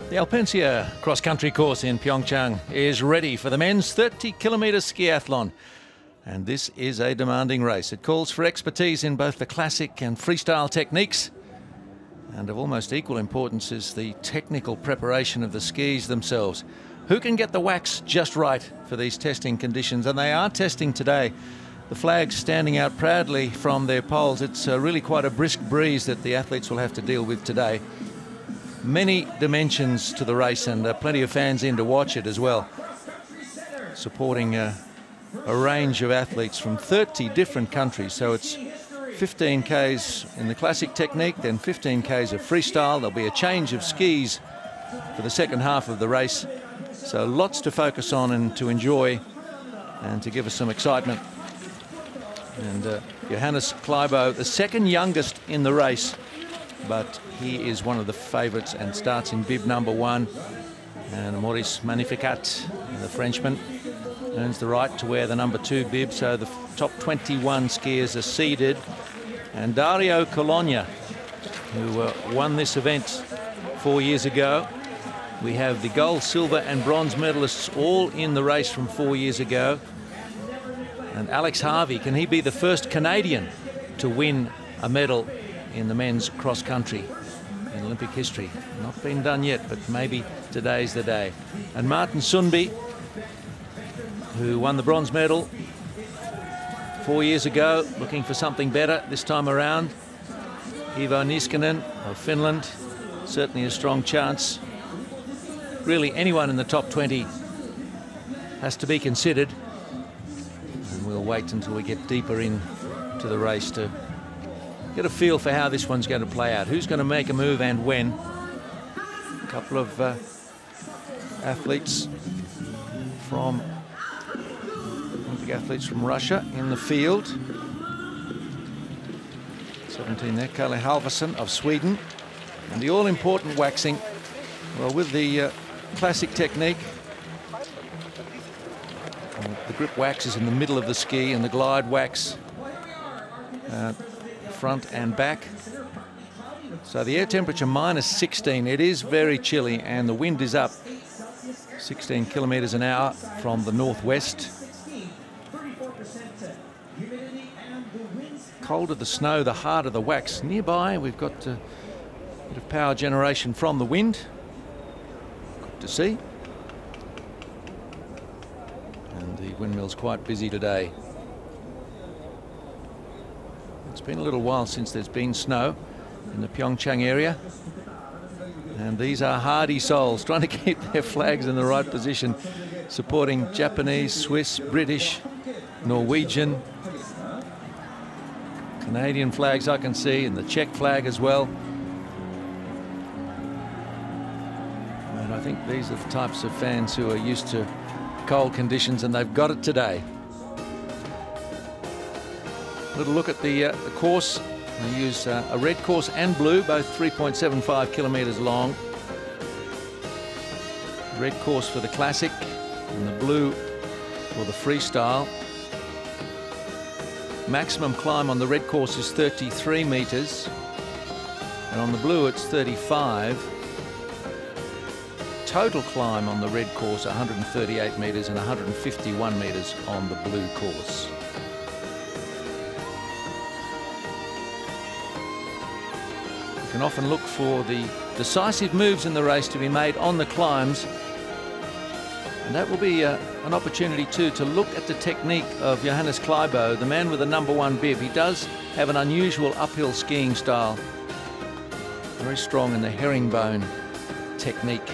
The Alpensia cross-country course in PyeongChang is ready for the men's 30-kilometre skiathlon. And this is a demanding race. It calls for expertise in both the classic and freestyle techniques. And of almost equal importance is the technical preparation of the skis themselves. Who can get the wax just right for these testing conditions? And they are testing today. The flags standing out proudly from their poles. It's really quite a brisk breeze that the athletes will have to deal with today. Many dimensions to the race, and plenty of fans in to watch it as well. Supporting a range of athletes from 30 different countries. So it's 15 Ks in the classic technique, then 15 Ks of freestyle. There'll be a change of skis for the second half of the race. So lots to focus on and to enjoy and to give us some excitement. And Johannes Kleibo, the second youngest in the race, but he is one of the favourites and starts in bib number 1. And Maurice Magnificat, the Frenchman, earns the right to wear the number 2 bib. So the top 21 skiers are seeded. And Dario Cologna, who won this event 4 years ago. We have the gold, silver and bronze medalists all in the race from 4 years ago. And Alex Harvey, can he be the first Canadian to win a medal in the men's cross-country in Olympic history? Not been done yet, but maybe today's the day. And Martin Sundby, who won the bronze medal 4 years ago, looking for something better this time around. Ivo Niskanen of Finland, certainly a strong chance. Really, anyone in the top 20 has to be considered. And we'll wait until we get deeper into the race to get a feel for how this one's going to play out. Who's going to make a move and when? A couple of athletes from Olympic athletes from Russia in the field. 17 there, Kalle Halvarsson of Sweden. And the all-important waxing, well, with the classic technique, the grip wax is in the middle of the ski and the glide wax front and back. So the air temperature -16. It is very chilly and the wind is up 16 kilometres an hour from the northwest. Colder the snow, the harder the wax. Nearby we've got a bit of power generation from the wind. Good to see. And the windmill's quite busy today. It's been a little while since there's been snow in the PyeongChang area. And these are hardy souls trying to keep their flags in the right position, supporting Japanese, Swiss, British, Norwegian, Canadian flags I can see, and the Czech flag as well. And I think these are the types of fans who are used to cold conditions, and they've got it today. Little look at the course. They use a red course and blue, both 3.75 kilometres long. Red course for the classic and the blue for the freestyle. Maximum climb on the red course is 33 metres, and on the blue it's 35. Total climb on the red course 138 metres and 151 metres on the blue course. You can often look for the decisive moves in the race to be made on the climbs, and that will be an opportunity too to look at the technique of Johannes Kleibo, the man with the number 1 bib. He does have an unusual uphill skiing style, very strong in the herringbone technique.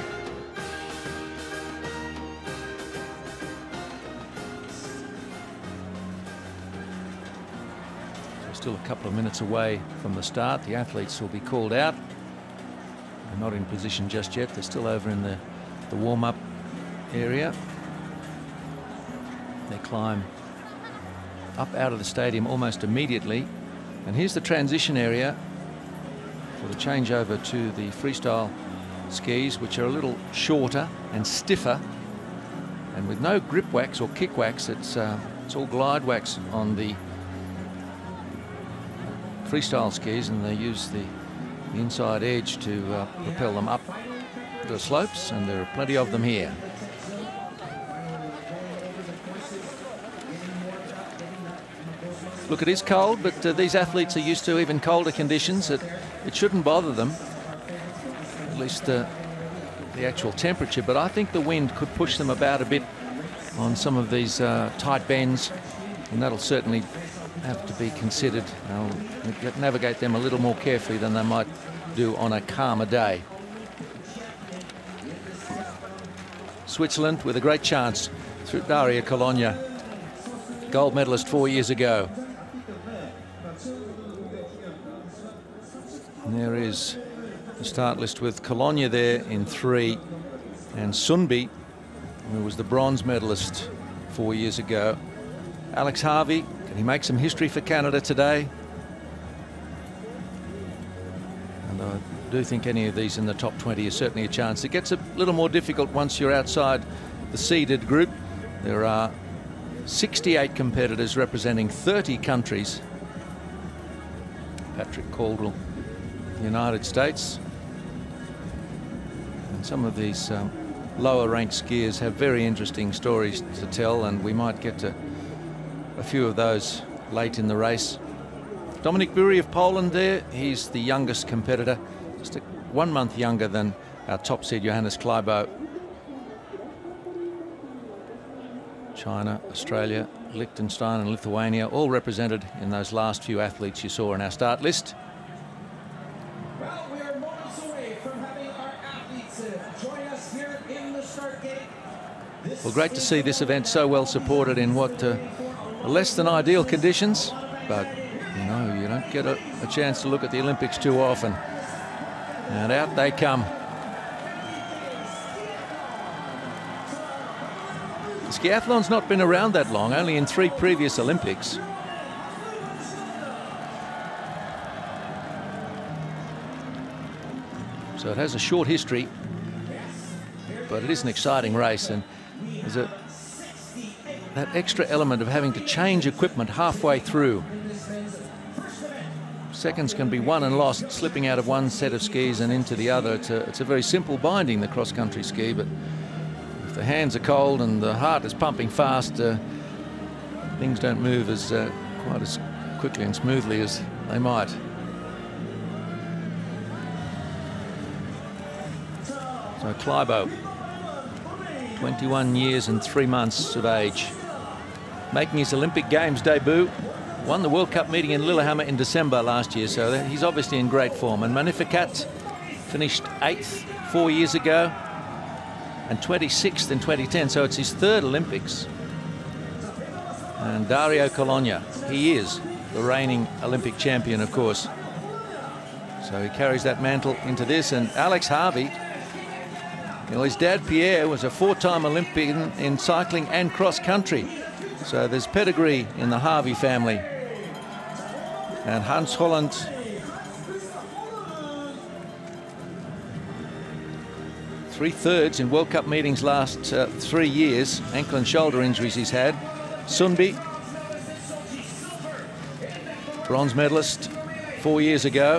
Still a couple of minutes away from the start. The athletes will be called out. They're not in position just yet. They're still over in the warm-up area. They climb up out of the stadium almost immediately. And here's the transition area for the changeover to the freestyle skis, which are a little shorter and stiffer. And with no grip wax or kick wax, it's all glide wax on the freestyle skis, and they use the inside edge to propel them up the slopes, and there are plenty of them here. Look, it is cold, but these athletes are used to even colder conditions. It shouldn't bother them, at least the actual temperature, but I think the wind could push them about a bit on some of these tight bends, and that'll certainly have to be considered. They'll navigate them a little more carefully than they might do on a calmer day. Switzerland with a great chance through Daria Colonia, gold medalist 4 years ago. And there is the start list with Colonia there in 3, and Sundby, who was the bronze medalist 4 years ago. Alex Harvey, can he make some history for Canada today? And I do think any of these in the top 20 is certainly a chance. It gets a little more difficult once you're outside the seeded group. There are 68 competitors representing 30 countries. Patrick Caldwell, the United States. And some of these lower ranked skiers have very interesting stories to tell, and we might get to a few of those late in the race. Dominik Buri of Poland there, he's the youngest competitor, just 1 month younger than our top seed Johannes Kleibo. China, Australia, Liechtenstein and Lithuania all represented in those last few athletes you saw in our start list. Well, we are moments away from having our athletes join us here in the start gate. Well, great to see this event so well supported in what less than ideal conditions, but you know, you don't get a chance to look at the Olympics too often. And out they come. The skiathlon's not been around that long, only in 3 previous Olympics. So it has a short history, but it is an exciting race, and there's that extra element of having to change equipment halfway through. Seconds can be won and lost, slipping out of one set of skis and into the other. It's a very simple binding, the cross-country ski, but if the hands are cold and the heart is pumping fast, things don't move as quite as quickly and smoothly as they might. So Kleibo, 21 years and 3 months of age, making his Olympic Games debut. Won the World Cup meeting in Lillehammer in December last year, so he's obviously in great form. And Magnificat finished 8th 4 years ago and 26th in 2010, so it's his 3rd Olympics. And Dario Colonia, he is the reigning Olympic champion, of course. So he carries that mantle into this. And Alex Harvey, you know, his dad Pierre was a 4-time Olympian in cycling and cross country. So there's pedigree in the Harvey family. And Hans Holland, three-thirds in World Cup meetings last 3 years. Ankle and shoulder injuries he's had. Sundby, bronze medalist 4 years ago.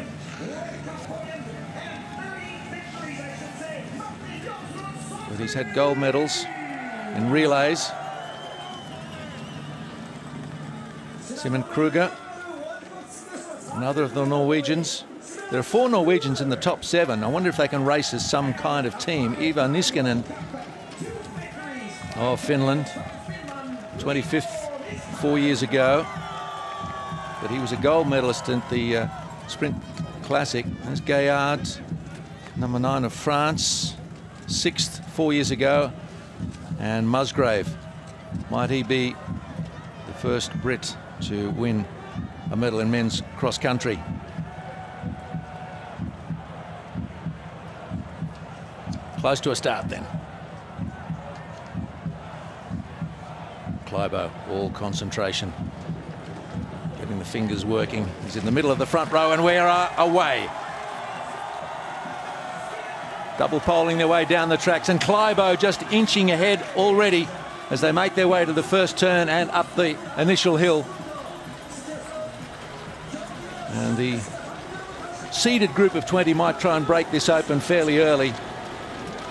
But he's had gold medals in relays. Simen Krüger, another of the Norwegians. There are 4 Norwegians in the top 7. I wonder if they can race as some kind of team. Ivar Niskanen of Finland, 25th 4 years ago. But he was a gold medalist at the Sprint Classic. There's Gaillard, number 9 of France, 6th 4 years ago. And Musgrave, might he be the first Brit to win a medal in men's cross country? Close to a start then. Kleibo, all concentration, getting the fingers working. He's in the middle of the front row, and we are away. Double poling their way down the tracks, and Kleibo just inching ahead already as they make their way to the first turn and up the initial hill. And the seeded group of 20 might try and break this open fairly early.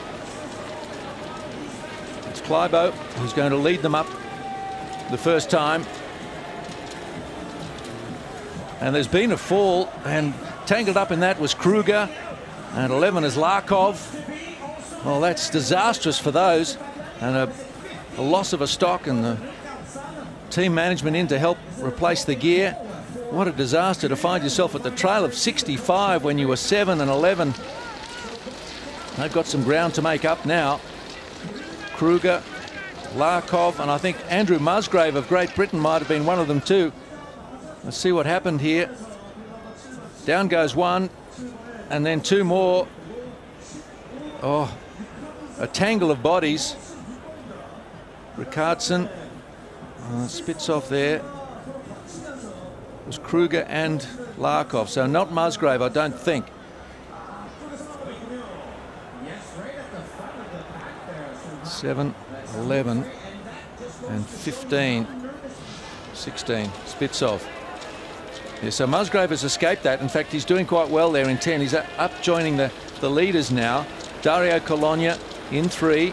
Kleibo, who's going to lead them up the first time. And there's been a fall, and tangled up in that was Krüger, and 11 is Larkov. Well, that's disastrous for those, and a loss of a stock, and the team management in to help replace the gear. What a disaster to find yourself at the trail of 65 when you were 7 and 11. They've got some ground to make up now. Krüger, Larkov, and I think Andrew Musgrave of Great Britain might have been one of them too. Let's see what happened here. Down goes one, and then two more. Oh, a tangle of bodies. Ricardson spits off there. It was Krüger and Larkov, so not Musgrave, I don't think. 7, 11, and 15, 16. Spits off. Yeah, so Musgrave has escaped that. In fact, he's doing quite well there in 10. He's up joining the leaders now. Dario Colonia in 3.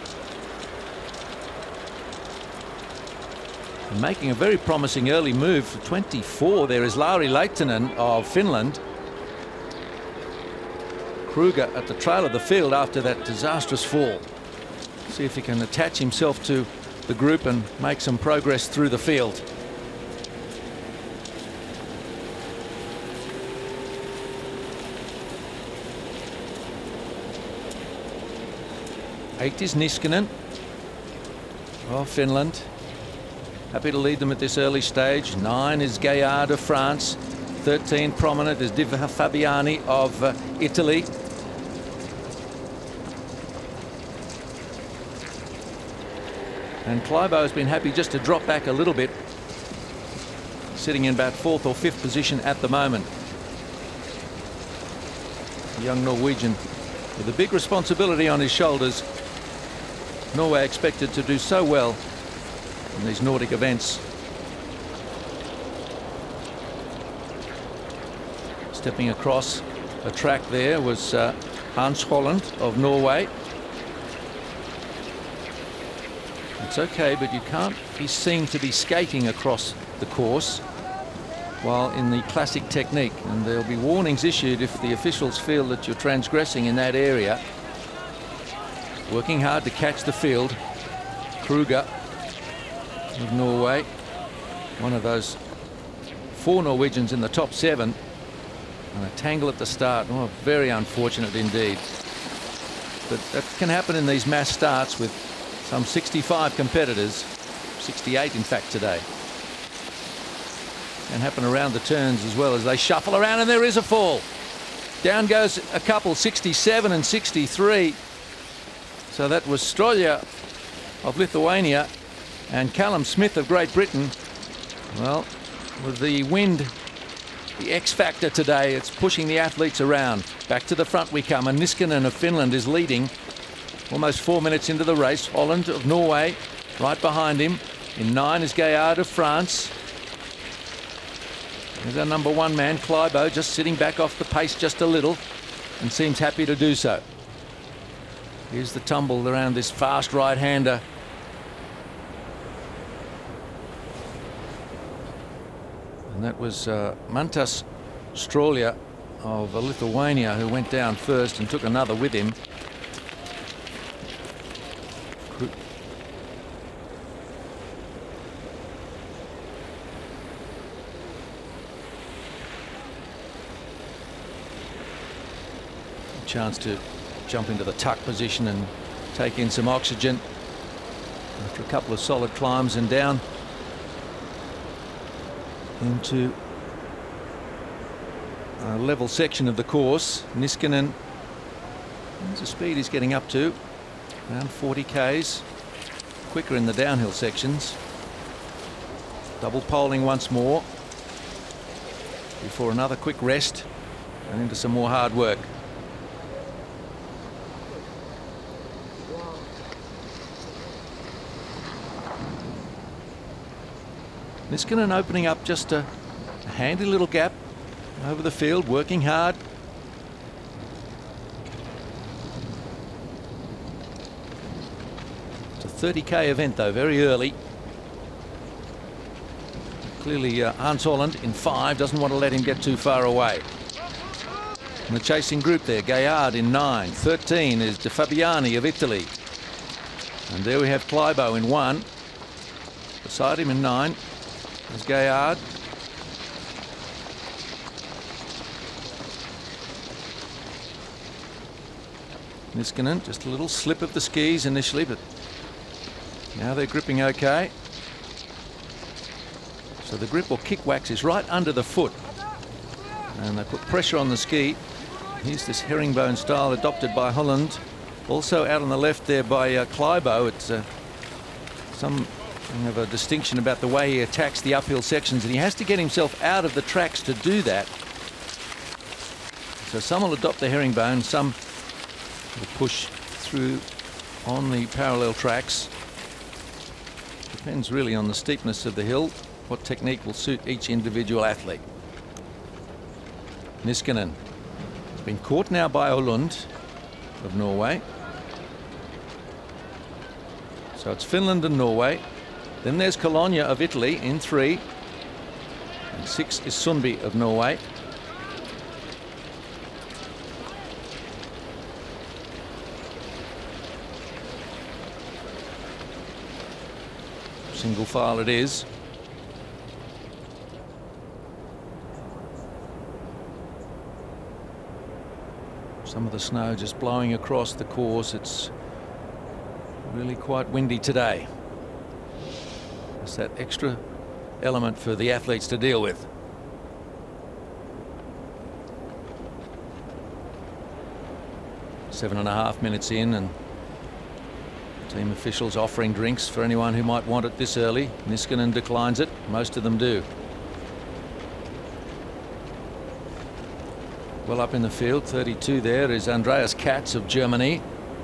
Making a very promising early move for 24. There is Lauri Lehtinen of Finland. Krüger at the trail of the field after that disastrous fall. See if he can attach himself to the group and make some progress through the field. Eight is Niskanen of Finland. Happy to lead them at this early stage. 9 is Gaillard of France. 13 prominent is Diva Fabiani of Italy. And Kleibo has been happy just to drop back a little bit, sitting in about 4th or 5th position at the moment. The young Norwegian with a big responsibility on his shoulders. Norway expected to do so well in these Nordic events. Stepping across a track there was Hans Holland of Norway. It's okay, but you can't be seen to be skating across the course while in the classic technique, and there'll be warnings issued if the officials feel that you're transgressing in that area. Working hard to catch the field. Krüger of Norway, one of those 4 Norwegians in the top 7, and a tangle at the start. Oh, very unfortunate indeed. But that can happen in these mass starts with some 65 competitors, 68 in fact today. Can happen around the turns as well as they shuffle around, and there is a fall. Down goes a couple, 67 and 63. So that was Strolja of Lithuania and Callum Smith of Great Britain. Well, with the wind, the X factor today, it's pushing the athletes around. Back to the front we come, and Niskanen of Finland is leading. Almost 4 minutes into the race. Holland of Norway right behind him. In 9 is Gaillard of France. There's our number 1 man, Kleibo, just sitting back off the pace just a little and seems happy to do so. Here's the tumble around this fast right-hander. And that was Mantas Strolja of Lithuania who went down first and took another with him. Chance to jump into the tuck position and take in some oxygen after a couple of solid climbs and down into a level section of the course. Niskanen, there's the speed he's getting up to, around 40 k's, quicker in the downhill sections. Double poling once more before another quick rest and into some more hard work. Niskanen opening up just a handy little gap over the field, working hard. It's a 30k event though, very early. Clearly Hans Holland in 5 doesn't want to let him get too far away. In the chasing group there, Gaillard in 9. 13 is De Fabiani of Italy. And there we have Kleibo in 1. Beside him in 9 is Gaillard. Niskanen, just a little slip of the skis initially, but now they're gripping okay. So the grip or kick wax is right under the foot, and they put pressure on the ski. Here's this herringbone style adopted by Holland. Also out on the left there by Kleibo. It's something of a distinction about the way he attacks the uphill sections, and he has to get himself out of the tracks to do that. So some will adopt the herringbone, some will push through on the parallel tracks. Depends really on the steepness of the hill, what technique will suit each individual athlete. Niskanen has been caught now by Holund of Norway. So it's Finland and Norway. Then there's Cologne of Italy in 3. And 6 is Sundby of Norway. Single file it is. Some of the snow just blowing across the course. It's really quite windy today. It's that extra element for the athletes to deal with. Seven and a half minutes in, and team officials offering drinks for anyone who might want it this early. Niskanen declines it. Most of them do. Well up in the field, 32 there is Andreas Katz of Germany.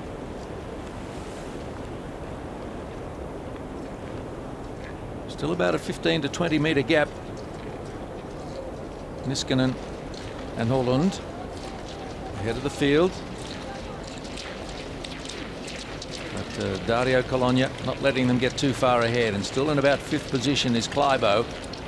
Still about a 15 to 20 metre gap. Niskanen and Holland ahead of the field. But Dario Cologne not letting them get too far ahead, and still in about 5th position is Kleibo.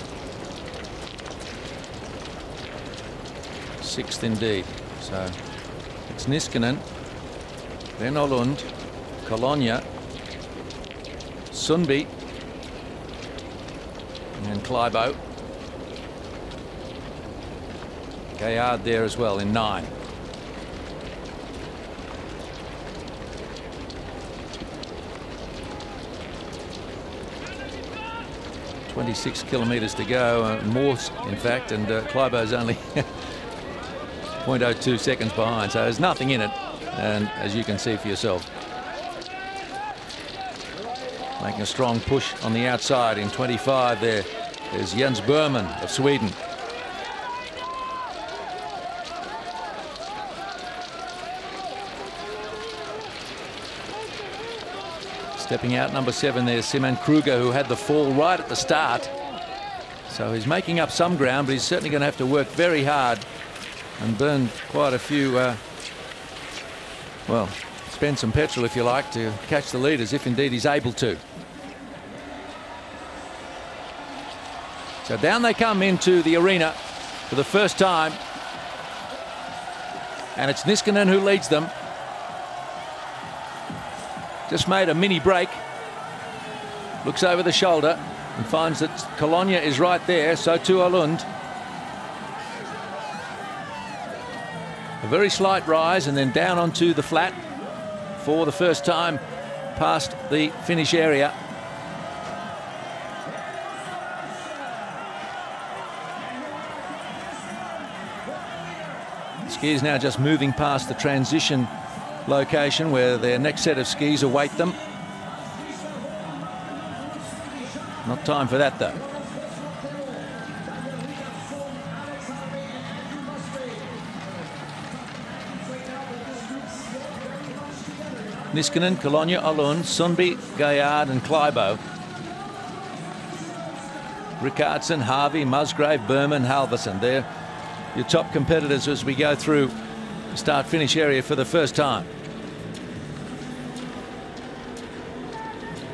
6th indeed. So it's Niskanen, then Holland, Cologne, Sundby, and Kleibo. Gaillard there as well in 9. .26 kilometres to go, more in fact, and Kleibo's only 0.02 seconds behind, so there's nothing in it, and as you can see for yourself. Making a strong push on the outside in 25 there. There's Jens Berman of Sweden. Stepping out number 7 there, Simen Krüger, who had the fall right at the start. So he's making up some ground, but he's certainly going to have to work very hard and burn quite a few, well, spend some petrol if you like, to catch the leaders, if indeed he's able to. So down they come into the arena for the first time, and it's Niskanen who leads them. Just made a mini break, looks over the shoulder and finds that Cologne is right there, so too Holund. A very slight rise and then down onto the flat for the first time past the finish area. Skiers now just moving past the transition location where their next set of skis await them. Not time for that though. Niskanen, Cologne, Holund, Sundby, Gaillard and Kleibo. Rickardsson, Harvey, Musgrave, Berman, Halverson. They're your top competitors as we go through the start-finish area for the first time.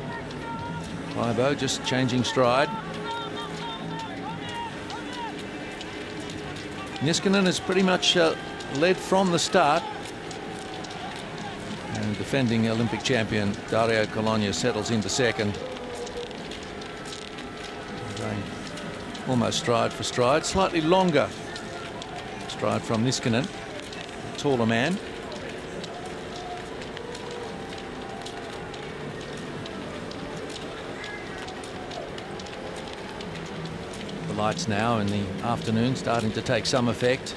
Kleibo just changing stride. Niskanen has pretty much led from the start. And defending Olympic champion Dario Colonia settles into second. Going almost stride for stride. Slightly longer stride from Niskanen, a taller man. The lights now in the afternoon starting to take some effect.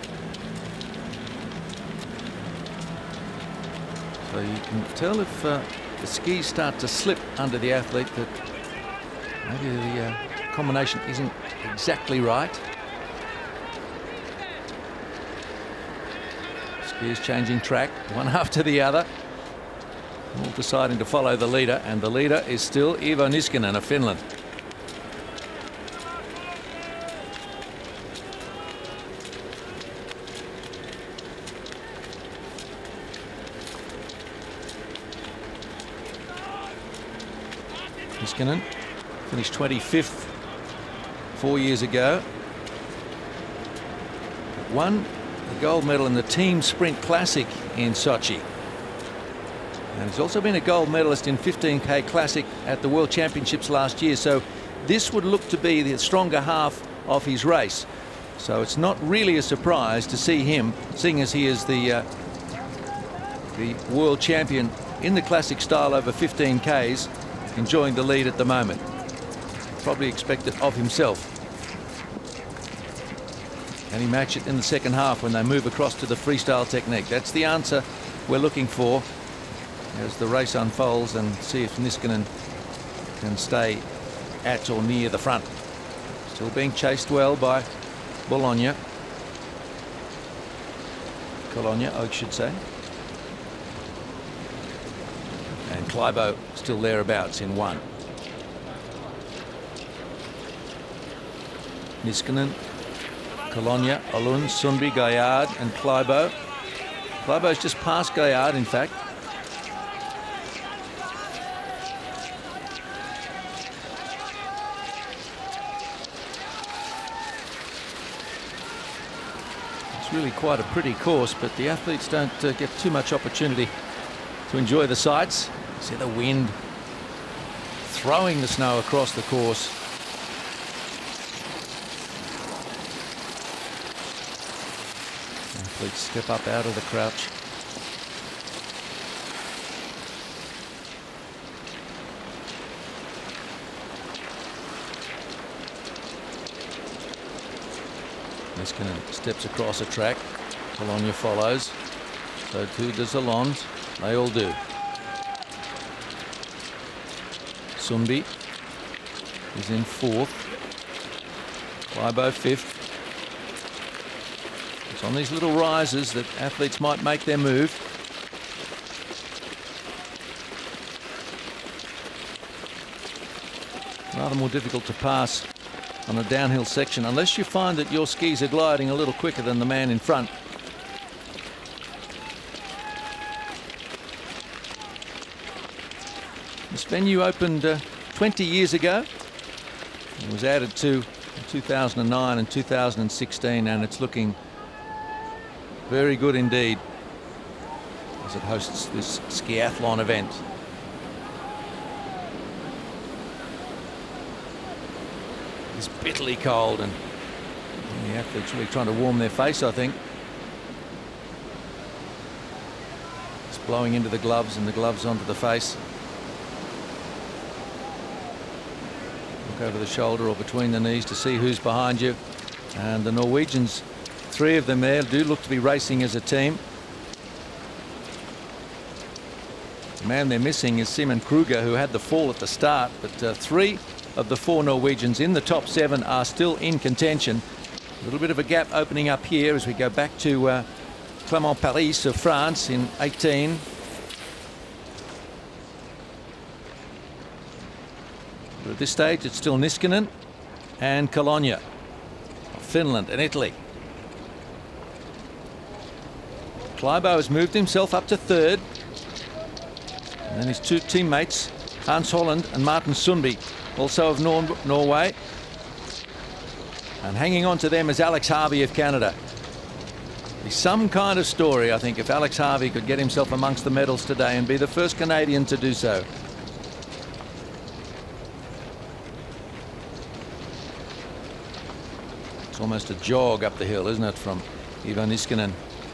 So you can tell if the skis start to slip under the athlete that maybe the combination isn't exactly right. Skiers changing track one after the other, all deciding to follow the leader, and the leader is still Iivo Niskanen of Finland. Niskanen finished 25th 4 years ago. Won the gold medal in the team sprint classic in Sochi. And he's also been a gold medalist in 15K classic at the World Championships last year. So this would look to be the stronger half of his race. So it's not really a surprise to see him, seeing as he is the world champion in the classic style over 15Ks, enjoying the lead at the moment. Probably expected of himself. Can he match it in the second half when they move across to the freestyle technique? That's the answer we're looking for as the race unfolds, and see if Niskanen can stay at or near the front. Still being chased well by Colonia, I should say. And Kleibo still thereabouts in one. Niskanen, Colonia, Holund, Sundby, Gaillard and Kleibo. Kleibo's just past Gaillard, in fact. It's really quite a pretty course, but the athletes don't get too much opportunity to enjoy the sights. See the wind throwing the snow across the course. Athletes step up out of the crouch. Niskanen steps across a track. Colonia follows. So too does Holund. They all do. Sundby is in fourth. Kleibo fifth. It's on these little rises that athletes might make their move. Rather more difficult to pass on a downhill section unless you find that your skis are gliding a little quicker than the man in front. This venue opened 20 years ago. It was added to in 2009 and 2016, and it's looking very good indeed as it hosts this skiathlon event. It's bitterly cold, and the athletes really trying to warm their face, I think. It's blowing into the gloves and the gloves onto the face. Look over the shoulder or between the knees to see who's behind you. And the Norwegians, three of them there, do look to be racing as a team. The man they're missing is Simen Krüger, who had the fall at the start, but three of the four Norwegians in the top seven are still in contention. A little bit of a gap opening up here as we go back to Clermont-Paris of France in 18. But at this stage it's still Niskanen and Colonia of Finland and Italy. Kleibo has moved himself up to third, and then his two teammates Hans Holland and Martin Sundby, also of Norway. And hanging on to them is Alex Harvey of Canada. Be some kind of story, I think, if Alex Harvey could get himself amongst the medals today and be the first Canadian to do so. It's almost a jog up the hill, isn't it, from Ivo Niskanen.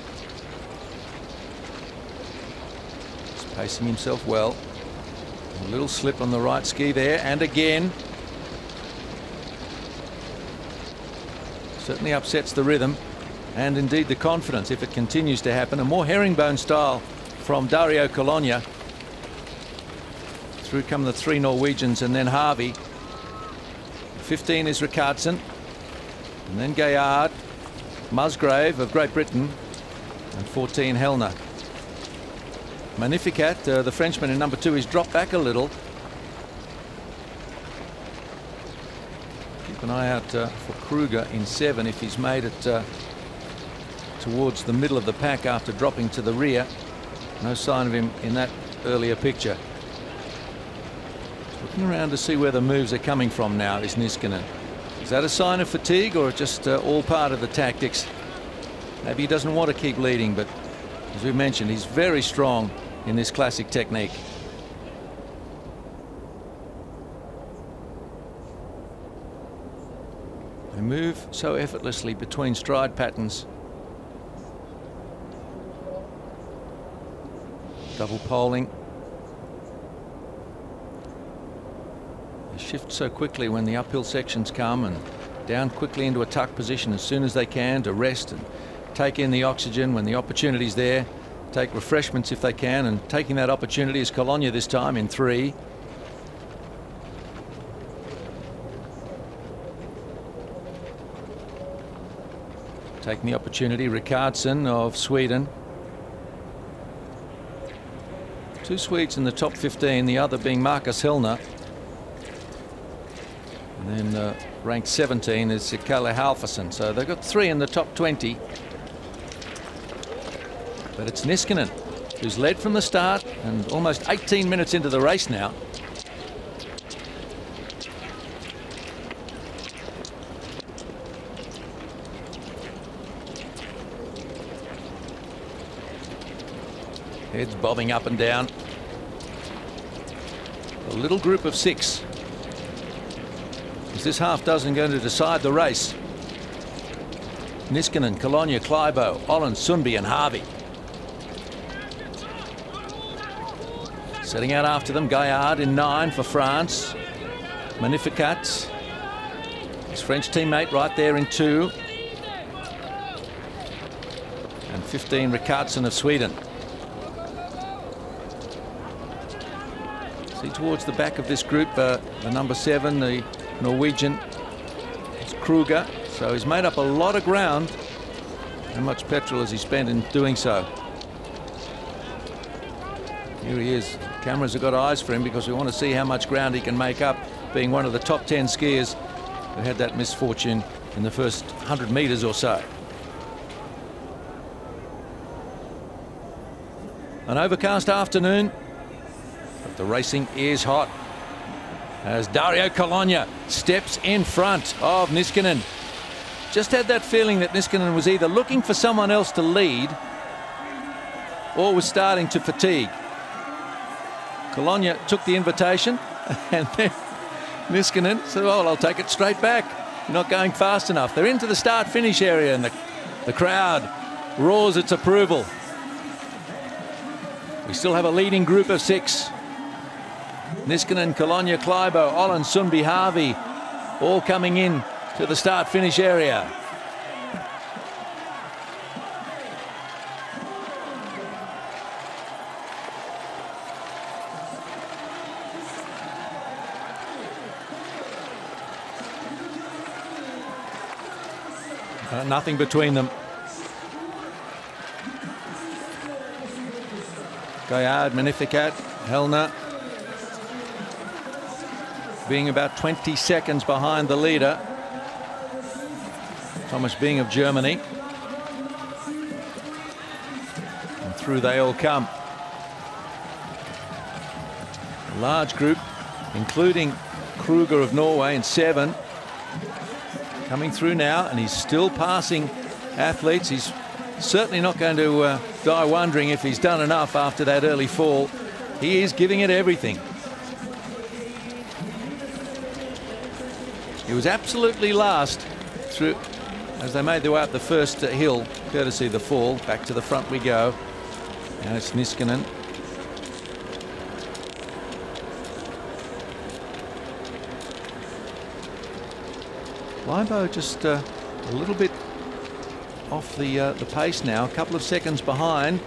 He's pacing himself well. A little slip on the right ski there, and again. Certainly upsets the rhythm and indeed the confidence if it continues to happen. A more herringbone style from Dario Colonia. Through come the 3 Norwegians and then Harvey. 15 is Ricardson, and then Gaillard, Musgrave of Great Britain, and 14 Hellner. Magnificat, the Frenchman in number 2, is dropped back a little. Keep an eye out for Krüger in 7 if he's made it towards the middle of the pack after dropping to the rear. No sign of him in that earlier picture. Looking around to see where the moves are coming from now is Niskanen. Is that a sign of fatigue or just all part of the tactics? Maybe he doesn't want to keep leading, but as we mentioned, he's very strong in this classic technique. They move so effortlessly between stride patterns. Double poling. They shift so quickly when the uphill sections come, and down quickly into a tuck position as soon as they can to rest and take in the oxygen when the opportunity's there. Take refreshments if they can, and taking that opportunity is Colonia this time in 3. Taking the opportunity, Ricardson of Sweden. 2 Swedes in the top 15, the other being Marcus Hellner. And then ranked 17 is Kalle Halfason. So they've got 3 in the top 20. But it's Niskanen who's led from the start and almost 18 minutes into the race now. Heads bobbing up and down. A little group of 6. Is this half dozen going to decide the race? Niskanen, Colonia, Kleibo, Holland, Sundby and Harvey. Setting out after them, Gaillard in 9 for France. Magnificat, his French teammate, right there in 2. And 15, Ricardson of Sweden. See towards the back of this group, the number 7, the Norwegian, it's Krüger. So he's made up a lot of ground. How much petrol has he spent in doing so? Here he is. Cameras have got eyes for him because we want to see how much ground he can make up, being one of the top 10 skiers who had that misfortune in the first 100 meters or so. An overcast afternoon, but the racing is hot as Dario Colonia steps in front of Niskanen. Just had that feeling that Niskanen was either looking for someone else to lead or was starting to fatigue. Colonia took the invitation, and then Niskanen said, well, I'll take it straight back. You're not going fast enough. They're into the start-finish area, and the crowd roars its approval. We still have a leading group of 6. Niskanen, Colonia, Kleibo, Holland, Sundby, Harvey, all coming in to the start-finish area. Nothing between them. Gaillard, Magnificat, Hellner being about 20 seconds behind the leader, Thomas Bing of Germany. And through they all come. large group, including Krüger of Norway in 7. Coming through now, and he's still passing athletes. He's certainly not going to die wondering if he's done enough after that early fall. He is giving it everything. He was absolutely last through as they made their way up the first hill, courtesy of the fall. Back to the front we go. Now it's Niskanen. Klæbo just a little bit off the pace now, a couple of seconds behind.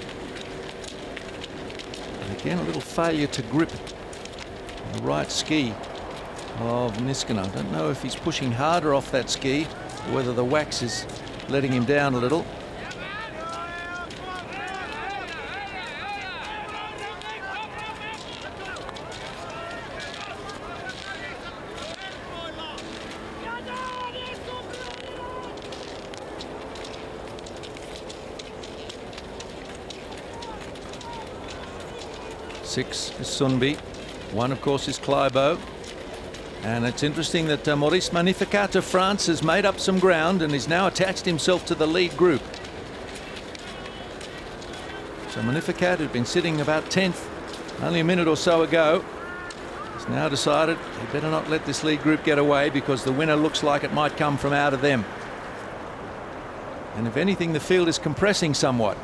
And again, a little failure to grip the right ski of Niskanen. I don't know if he's pushing harder off that ski, or whether the wax is letting him down a little. Six is Sundby. 1, of course, is Klæbo. And it's interesting that Maurice Magnificat of France has made up some ground and is now attached himself to the lead group. So Magnificat, who'd been sitting about 10th only a minute or so ago, has now decided he better not let this lead group get away, because the winner looks like it might come from out of them. And if anything, the field is compressing somewhat.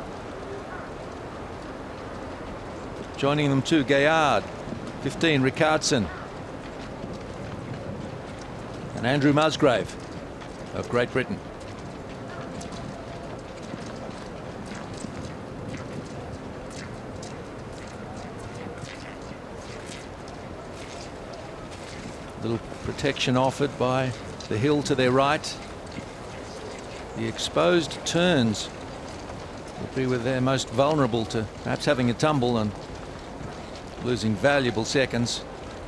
Joining them too, Gaillard, 15, Ricardson, and Andrew Musgrave of Great Britain. Little protection offered by the hill to their right. The exposed turns will be where they're most vulnerable to perhaps having a tumble and losing valuable seconds.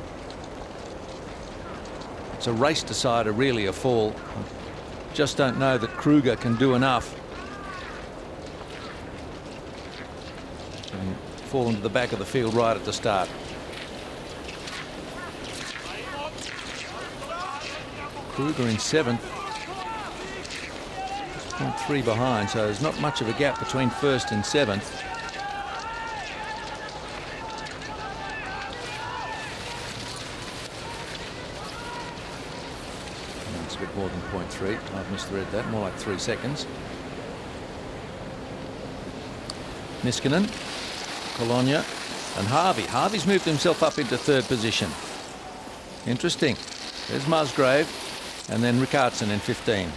It's a race decider, really, a fall. Just don't know that Krüger can do enough. And fall into the back of the field right at the start. Krüger in 7th. 0.3 behind, so there's not much of a gap between 1st and 7th. More than 0.3. I've misread that. More like 3 seconds. Niskanen, Cologne, and Harvey. Harvey's moved himself up into 3rd position. Interesting. There's Musgrave, and then Ricardson in 15.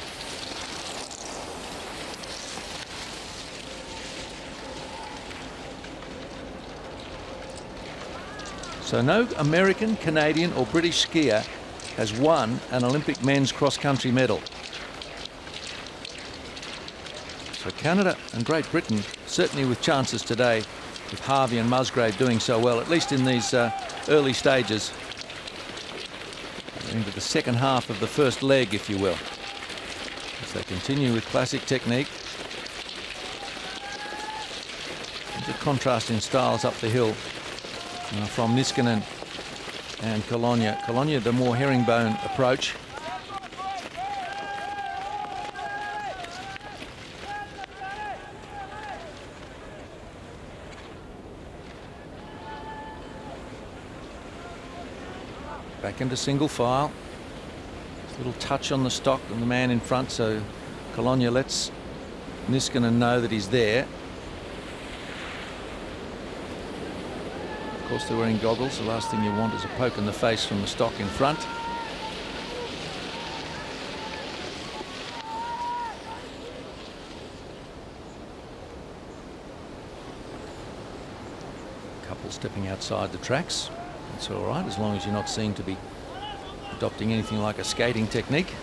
So no American, Canadian, or British skier has won an Olympic men's cross-country medal. So Canada and Great Britain certainly with chances today, with Harvey and Musgrave doing so well, at least in these early stages. Into the second half of the first leg, if you will, as they continue with classic technique. The contrast in styles up the hill from Niskanen and Cologne. Cologne, the more herringbone approach. Back into single file. A little touch on the stock and the man in front, so Cologne lets Niskanen know that he's there. Of course, they're wearing goggles. The last thing you want is a poke in the face from the stock in front. Couple stepping outside the tracks. That's all right, as long as you're not seen to be adopting anything like a skating technique.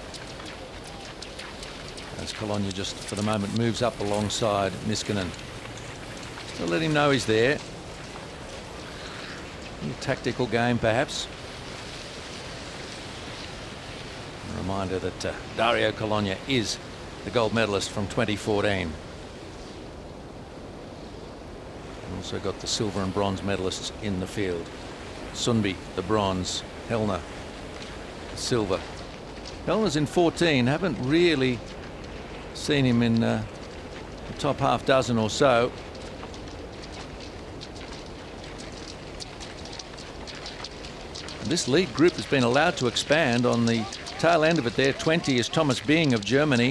As Cologne just, for the moment, moves up alongside Niskanen. So let him know he's there. A little tactical game, perhaps. A reminder that Dario Cologne is the gold medalist from 2014. Also got the silver and bronze medalists in the field. Sundby, the bronze. Hellner, silver. Hellner's in 14. Haven't really seen him in the top half dozen or so. And this lead group has been allowed to expand. On the tail end of it there, 20 is Thomas Being of Germany.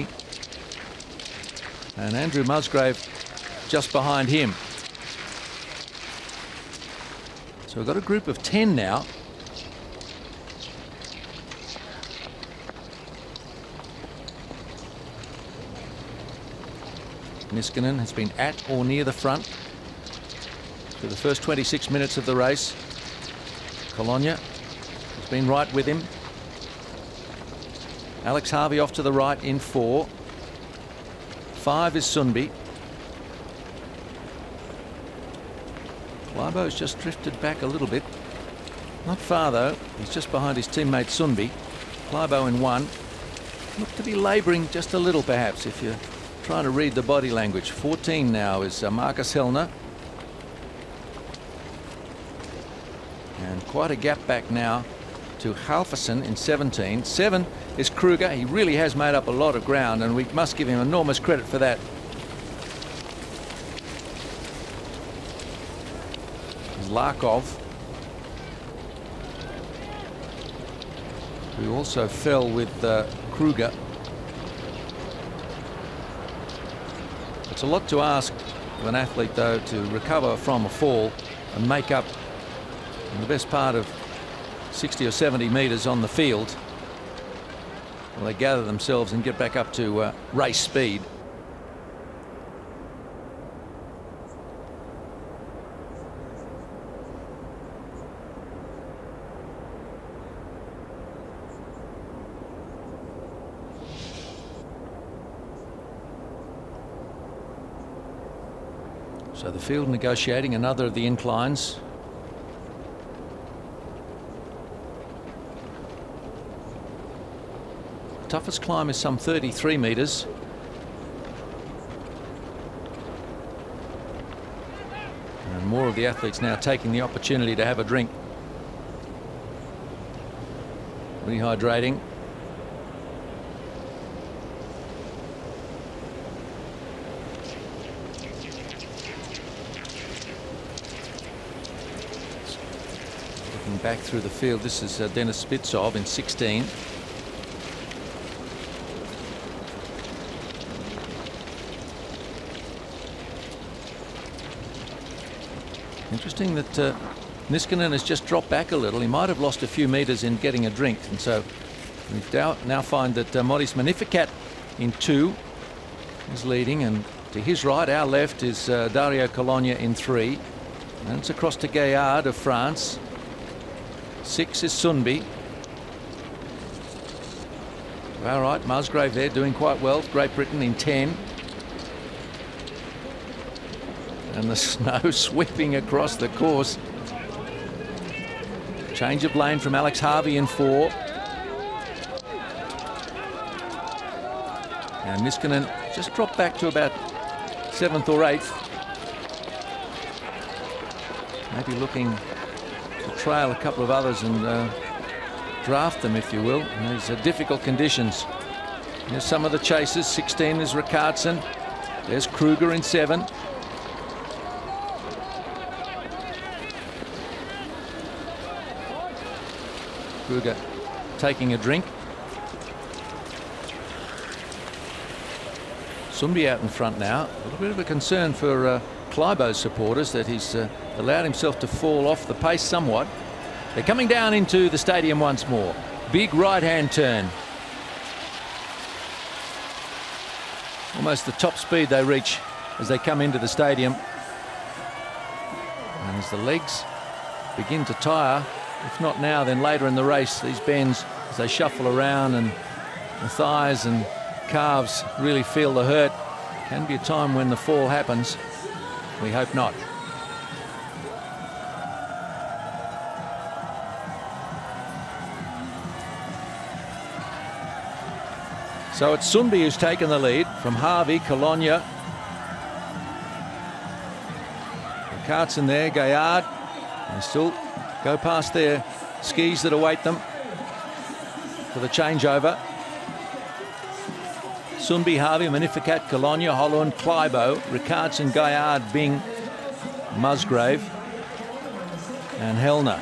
And Andrew Musgrave just behind him. So we've got a group of 10 now. Niskanen has been at or near the front for the first 26 minutes of the race. Colonia has been right with him. Alex Harvey off to the right in 4. 5 is Sundby. Kleibo's just drifted back a little bit. Not far though. He's just behind his teammate Sundby. Kleibo in 1. Look to be labouring just a little perhaps if you're trying to read the body language. 14 now is Marcus Hellner. And quite a gap back now to Halverson in 17. 7 is Krüger. He really has made up a lot of ground and we must give him enormous credit for that. Larkov, who also fell with Krüger. It's a lot to ask of an athlete though to recover from a fall and make up in the best part of 60 or 70 metres on the field. Well, they gather themselves and get back up to race speed. So the field negotiating another of the inclines. The toughest climb is some 33 metres. And more of the athletes now taking the opportunity to have a drink. Rehydrating. Back through the field, this is Denis Spitsov in 16. Interesting that Niskanen has just dropped back a little. He might have lost a few metres in getting a drink, and so we now find that Maurice Magnificat in 2 is leading, and to his right, our left, is Dario Colonia in 3, and it's across to Gaillard of France. 6 is Sundby. All right, Musgrave there doing quite well. Great Britain in 10. And the snow sweeping across the course. Change of lane from Alex Harvey in 4. And Niskanen just dropped back to about 7th or 8th. Maybe looking trail a couple of others and draft them, if you will, in these difficult conditions. Here's some of the chasers. 16 is Rickardsson. There's Krüger in 7. Krüger taking a drink. Sundby out in front now. A little bit of a concern for Kleibo's supporters that he's allowed himself to fall off the pace somewhat. They're coming down into the stadium once more. Big right-hand turn. Almost the top speed they reach as they come into the stadium. And as the legs begin to tire, if not now, then later in the race, these bends, as they shuffle around and the thighs and calves really feel the hurt, can be a time when the fall happens. We hope not. So it's Sundby who's taken the lead from Harvey, Colonia. Rickardsson there, Gaillard. And still go past their skis that await them for the changeover. Sundby, Harvey, Magnificat, Cologne, Holund, Kleibo, Ricardson, Gaillard, Bing, Musgrave and Hellner.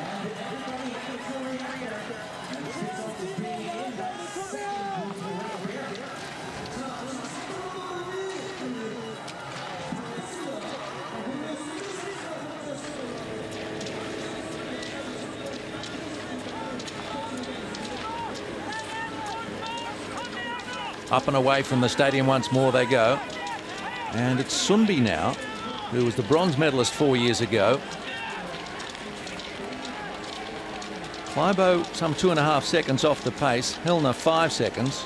Up and away from the stadium once more they go. And it's Sundby now, who was the bronze medalist 4 years ago. Kleibo some 2.5 seconds off the pace. Hellner 5 seconds.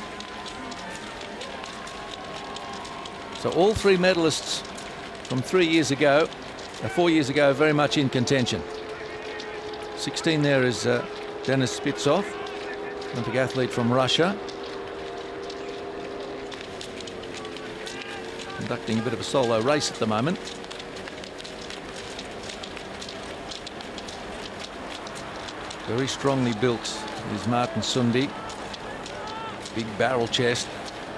So all three medalists from 4 years ago, very much in contention. 16 there is Denis Spitsov, Olympic athlete from Russia. Conducting a bit of a solo race at the moment. Very strongly built is Martin Sundby. Big barrel chest.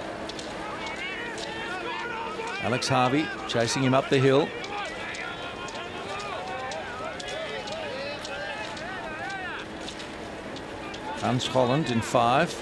Alex Harvey chasing him up the hill. Hans Holland in 5.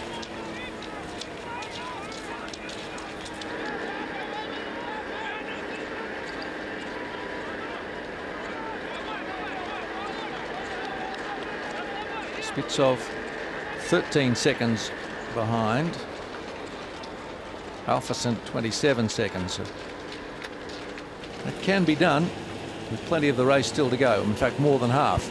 Spitsov 13 seconds behind. Alpherson 27 seconds. That can be done with plenty of the race still to go. In fact, more than half.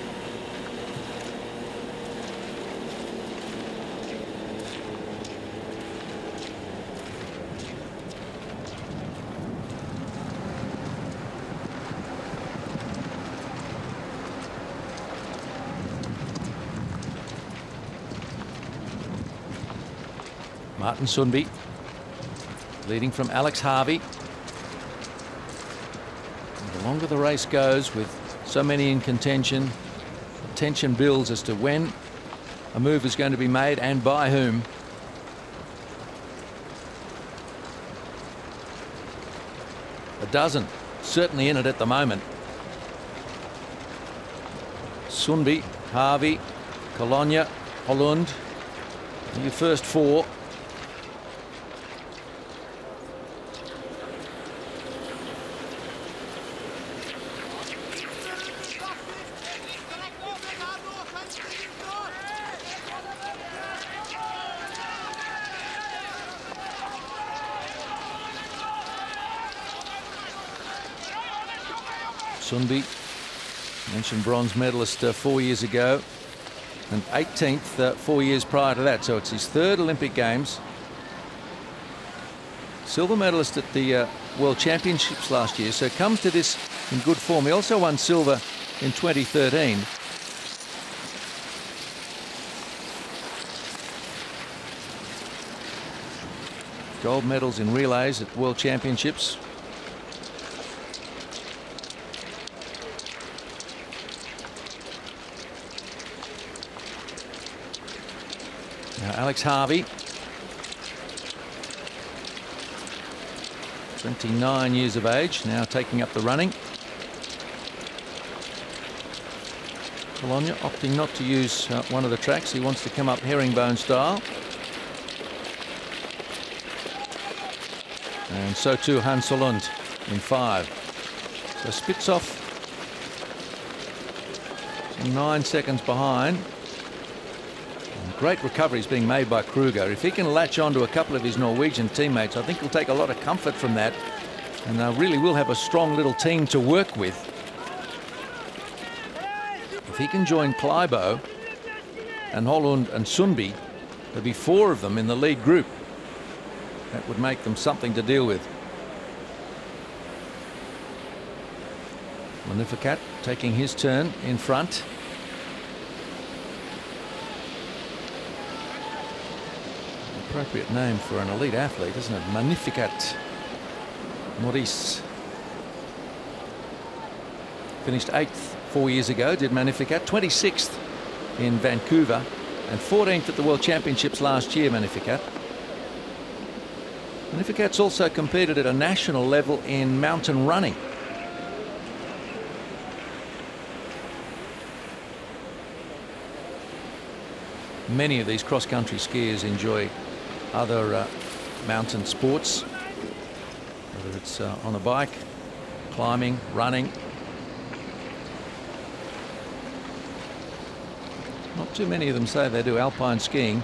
Martin Sundby leading from Alex Harvey. And the longer the race goes, with so many in contention, the tension builds as to when a move is going to be made and by whom. A dozen certainly in it at the moment. Sundby, Harvey, Cologne, Holund. Your first 4. Sundby, mentioned bronze medalist 4 years ago, and 18th 4 years prior to that, so it's his 3rd Olympic Games. Silver medalist at the World Championships last year, so comes to this in good form. He also won silver in 2013. Gold medals in relays at World Championships. Now Alex Harvey, 29 years of age, now taking up the running. Cologne opting not to use one of the tracks. He wants to come up herringbone style. And so too Hans Holund in 5. So Spitsov 9 seconds behind. Great recoveries being made by Krüger. If he can latch on to a couple of his Norwegian teammates, I think he'll take a lot of comfort from that, and they really will have a strong little team to work with. If he can join Kleibo and Holund and Sundby, there'll be 4 of them in the lead group. That would make them something to deal with. Magnificat taking his turn in front. Appropriate name for an elite athlete, isn't it? Magnificat Maurice. Finished 8th 4 years ago, did Magnificat. 26th in Vancouver and 14th at the World Championships last year, Magnificat. Magnificat's also competed at a national level in mountain running. Many of these cross-country skiers enjoy other mountain sports, whether it's on a bike, climbing, running. Not too many of them say they do alpine skiing.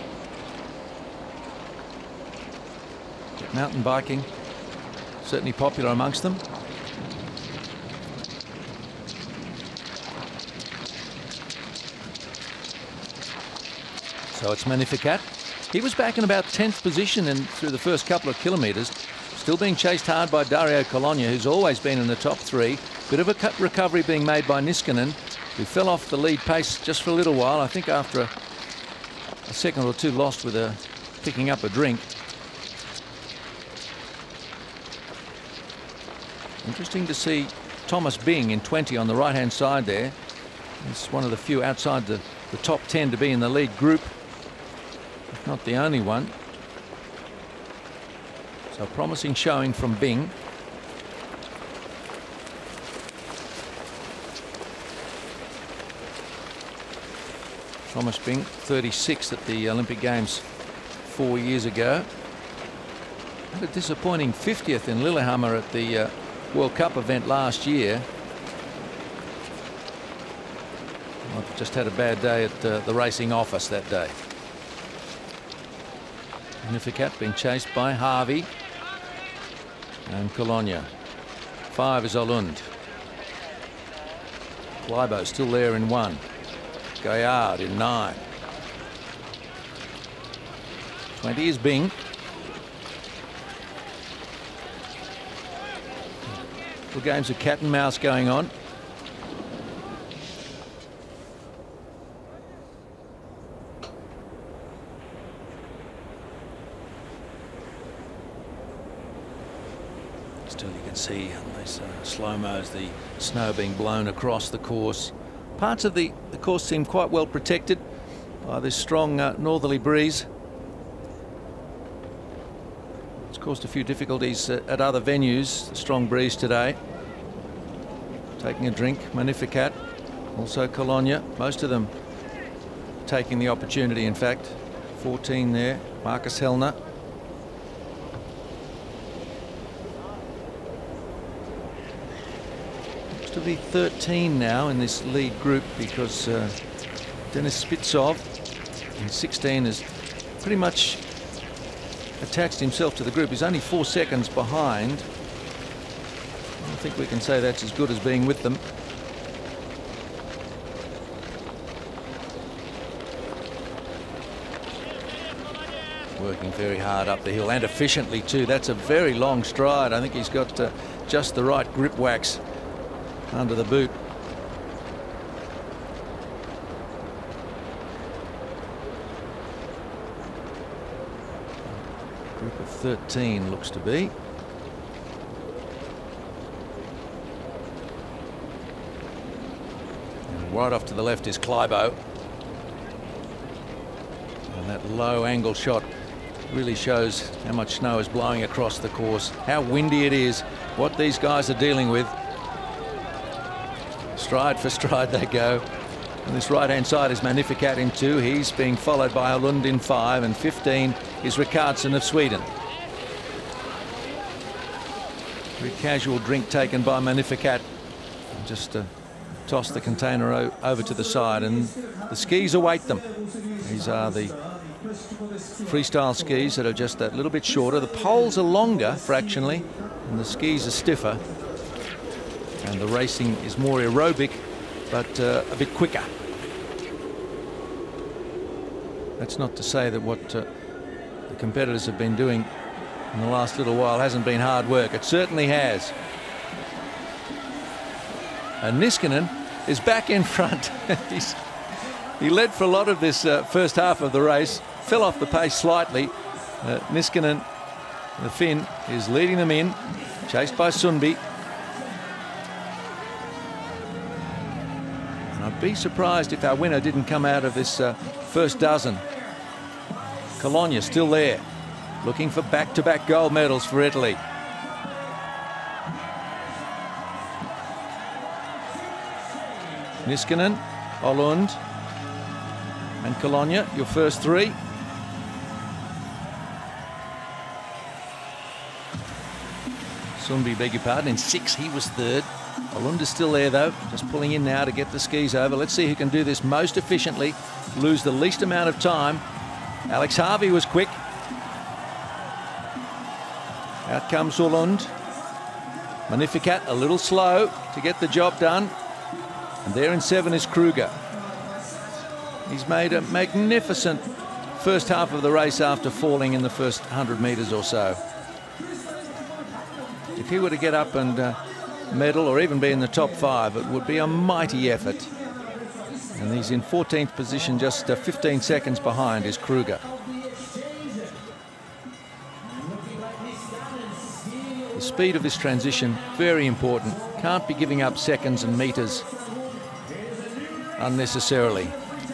But mountain biking, certainly popular amongst them. So it's Magnificat. He was back in about 10th position through the first couple of kilometres. Still being chased hard by Dario Colonia, who's always been in the top three. Bit of a recovery being made by Niskanen, who fell off the lead pace just for a little while. I think after a second or two lost with picking up a drink. Interesting to see Thomas Bing in 20 on the right-hand side there. He's one of the few outside the top 10 to be in the lead group, if not the only one. So promising showing from Bing. Thomas Bing, 36 at the Olympic Games 4 years ago. Had a disappointing 50th in Lillehammer at the World Cup event last year. I've just had a bad day at the racing office that day. Magnificat being chased by Harvey and Colonia. 5 is Holund. Kleibo still there in 1. Gaillard in 9. 20 is Bing. Little games of cat and mouse going on. Still you can see on these slow-mos the snow being blown across the course. Parts of the course seem quite well protected by this strong northerly breeze. It's caused a few difficulties at other venues, the strong breeze today. Taking a drink, Magnificat, also Colonia, most of them taking the opportunity, in fact. 14 there, Marcus Hellner. To be 13 now in this lead group, because Denis Spitsov in 16 has pretty much attached himself to the group. He's only 4 seconds behind. I think we can say that's as good as being with them. Working very hard up the hill and efficiently too. That's a very long stride. I think he's got just the right grip wax under the boot. Group of 13 looks to be. And right off to the left is Kleibo. And that low angle shot really shows how much snow is blowing across the course, how windy it is, what these guys are dealing with. Stride for stride they go. And this right-hand side is Magnificat in 2. He's being followed by Holund in 5, and 15 is Rickardson of Sweden. Very casual drink taken by Magnificat. Just toss the container over to the side, and the skis await them. These are the freestyle skis that are just that little bit shorter. The poles are longer fractionally, and the skis are stiffer. And the racing is more aerobic, but a bit quicker. That's not to say that what the competitors have been doing in the last little while hasn't been hard work. It certainly has. And Niskanen is back in front. He led for a lot of this first half of the race, fell off the pace slightly. Niskanen, the Finn, is leading them in, chased by Sundby. be surprised if our winner didn't come out of this first dozen. Cologne still there, looking for back-to-back gold medals for Italy. Niskanen, Holund and Cologne, your first three. Sundby, beg your pardon, in 6 he was third. Holund is still there though, just pulling in now to get the skis over. Let's see who can do this most efficiently, lose the least amount of time. Alex Harvey was quick. Out comes Holund. Magnificat a little slow to get the job done. And there in 7 is Krüger. He's made a magnificent first half of the race after falling in the first 100 metres or so. If he were to get up and medal or even be in the top 5, it would be a mighty effort. And he's in 14th position, just 15 seconds behind is Krüger. The speed of this transition, very important. Can't be giving up seconds and metres unnecessarily.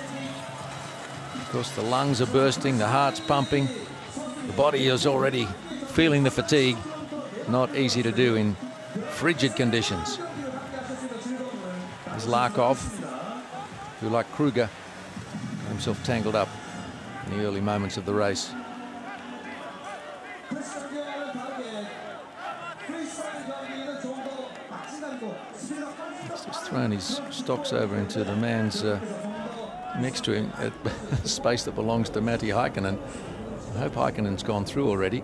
Of course, the lungs are bursting, the heart's pumping, the body is already feeling the fatigue. Not easy to do in frigid conditions. There's Larkov, who, like Krüger, got himself tangled up in the early moments of the race. He's just thrown his stocks over into the man's next to him at space that belongs to Matti Häkkinen. I hope Häkkinen's gone through already.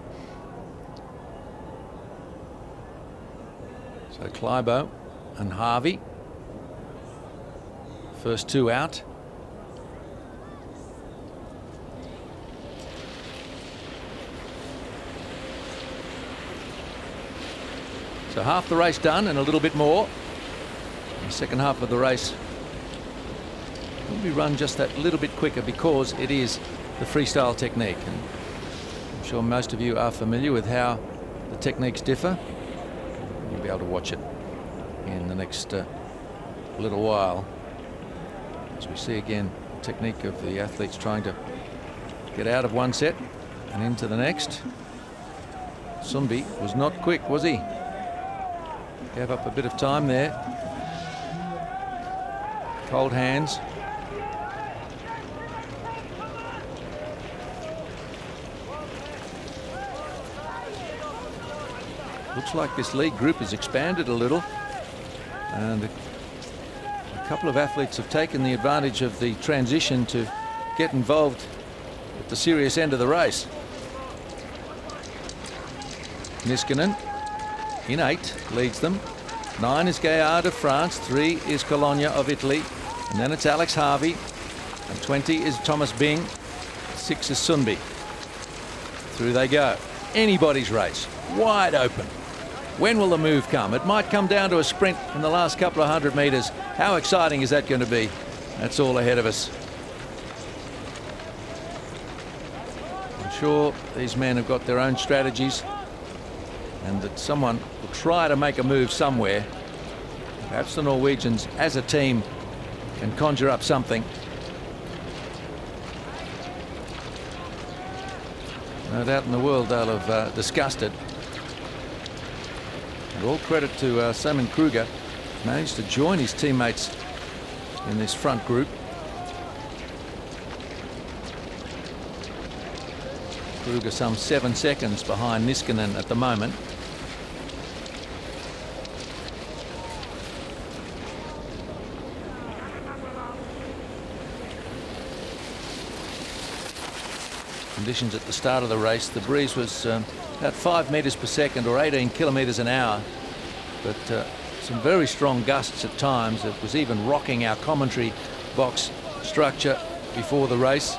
So Kleibo and Harvey, first 2 out. So half the race done and a little bit more. The second half of the race will be run just that little bit quicker because it is the freestyle technique. And I'm sure most of you are familiar with how the techniques differ. You'll be able to watch it in the next little while as we see again the technique of the athletes trying to get out of one set and into the next. Sundby was not quick, was he? Gave up a bit of time there. Cold hands. Looks like this lead group has expanded a little, and a couple of athletes have taken the advantage of the transition to get involved at the serious end of the race. Niskanen in 8 leads them. 9 is Gaillard of France, 3 is Cologne of Italy, and then it's Alex Harvey, and 20 is Thomas Bing, 6 is Sundby. Through they go. Anybody's race, wide open. When will the move come? It might come down to a sprint in the last couple of 100 metres. How exciting is that going to be? That's all ahead of us. I'm sure these men have got their own strategies, and that someone will try to make a move somewhere. Perhaps the Norwegians as a team can conjure up something. No doubt in the world they'll have discussed it. And all credit to Simen Krüger, managed to join his teammates in this front group. Krüger some 7 seconds behind Niskanen at the moment. Conditions at the start of the race, the breeze was about 5 meters per second or 18 kilometers an hour, but some very strong gusts at times. It was even rocking our commentary box structure before the race.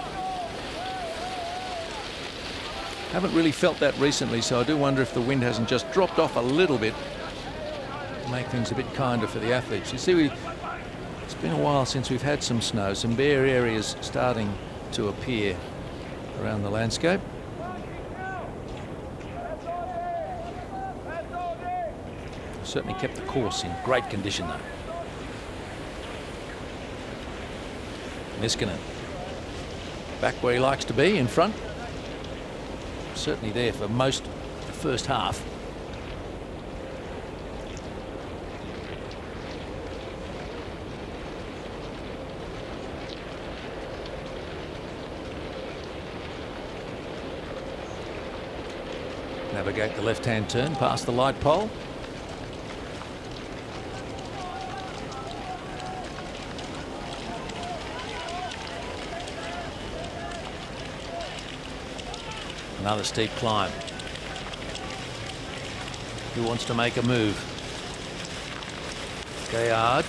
Haven't really felt that recently, so I do wonder if the wind hasn't just dropped off a little bit to make things a bit kinder for the athletes. You see, it's been a while since we've had some snow, some bare areas starting to appear around the landscape. Certainly kept the course in great condition though. Niskanen back where he likes to be, in front. Certainly there for most of the first half. Navigate the left-hand turn past the light pole. Another steep climb. Who wants to make a move? Gayard.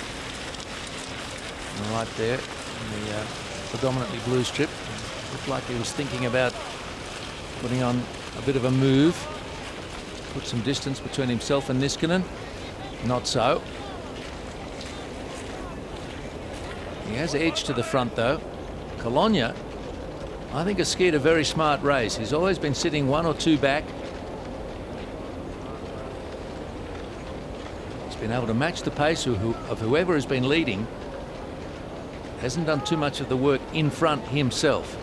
Right there in the predominantly blue strip. Looked like he was thinking about putting on a bit of a move. Put some distance between himself and Niskanen. Not so. He has edge to the front though. Cologne, I think, has skied a very smart race. He's always been sitting 1 or 2 back. He's been able to match the pace of whoever has been leading. Hasn't done too much of the work in front himself.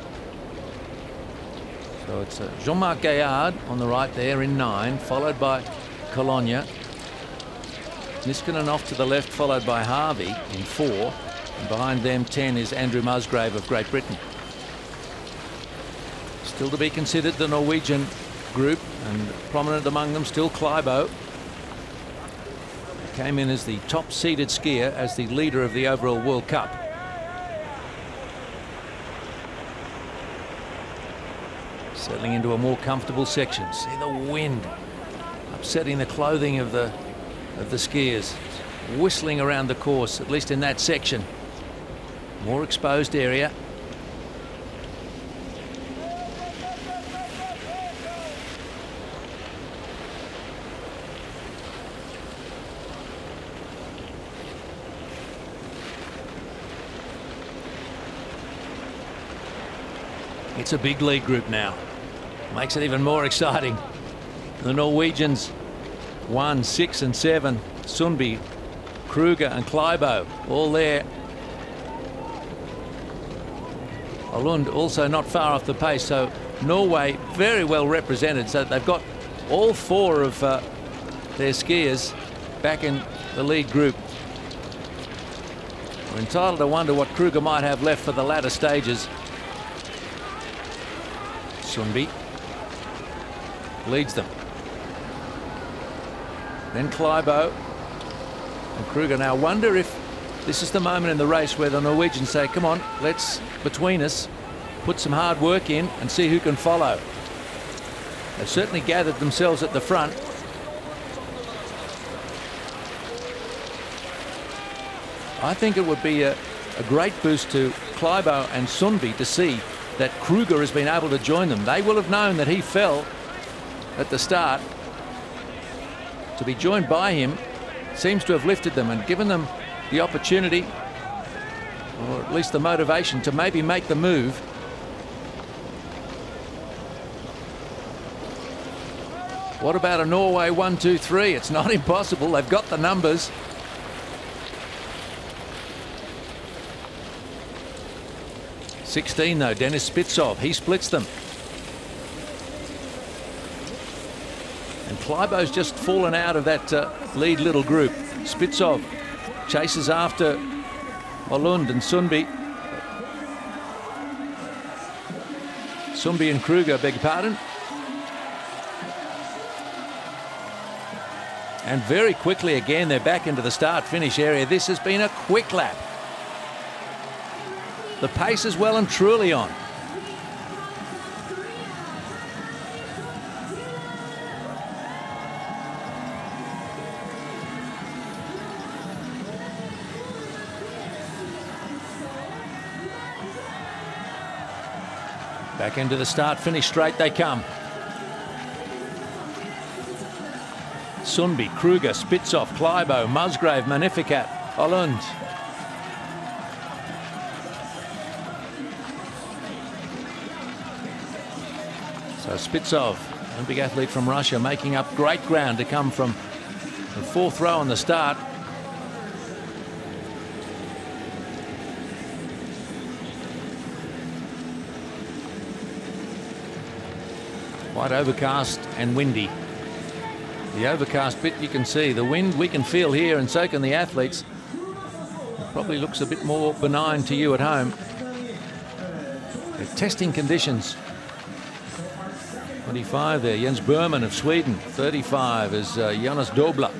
So it's Jean-Marc Gayard on the right there in 9, followed by Cologne. Niskanen off to the left, followed by Harvey in 4. And behind them, 10 is Andrew Musgrave of Great Britain. Still to be considered the Norwegian group, and prominent among them still Klæbo. Came in as the top-seeded skier as the leader of the overall World Cup. Settling into a more comfortable section. See the wind upsetting the clothing of the skiers. Whistling around the course, at least in that section. More exposed area. It's a big lead group now. Makes it even more exciting. The Norwegians 1, 6 and 7. Sundby, Krüger and Klæbo all there. Holund also not far off the pace, so Norway very well represented. So they've got all 4 of their skiers back in the lead group. We're entitled to wonder what Krüger might have left for the latter stages. Sundby leads them. Then Klæbo and Krüger. Now wonder if this is the moment in the race where the Norwegians say, come on, let's, between us, put some hard work in and see who can follow. They've certainly gathered themselves at the front. I think it would be a great boost to Klæbo and Sundby to see that Krüger has been able to join them. They will have known that he fell at the start. To be joined by him seems to have lifted them and given them the opportunity, or at least the motivation, to maybe make the move. What about a Norway 1, 2, 3? It's not impossible. They've got the numbers. '16 though, Dennis Spitsov, he splits them. And Klæbo's just fallen out of that lead little group. Spitsov chases after Holund and Sundby. Sundby and Krüger, beg your pardon. And very quickly again, they're back into the start-finish area. This has been a quick lap. The pace is well and truly on. Back into the start-finish straight they come. Sundby, Krüger, Spitsov, Klæbo, Musgrave, Magnificat, Holund. So Spitsov, a big athlete from Russia, making up great ground to come from the 4th row on the start. Quite overcast and windy. The overcast bit you can see, the wind we can feel here, and so can the athletes. It probably looks a bit more benign to you at home. They're testing conditions. 25 there, Jens Berman of Sweden. 35 is Jonas Dobler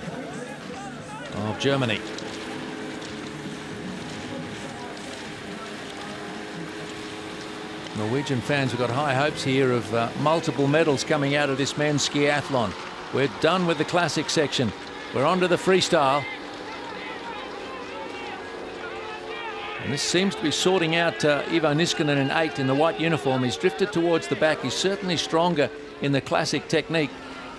of Germany. Norwegian fans have got high hopes here of multiple medals coming out of this men's skiathlon. We're done with the classic section. We're on to the freestyle. And this seems to be sorting out Ivo Niskanen in 8 in the white uniform. He's drifted towards the back. He's certainly stronger in the classic technique.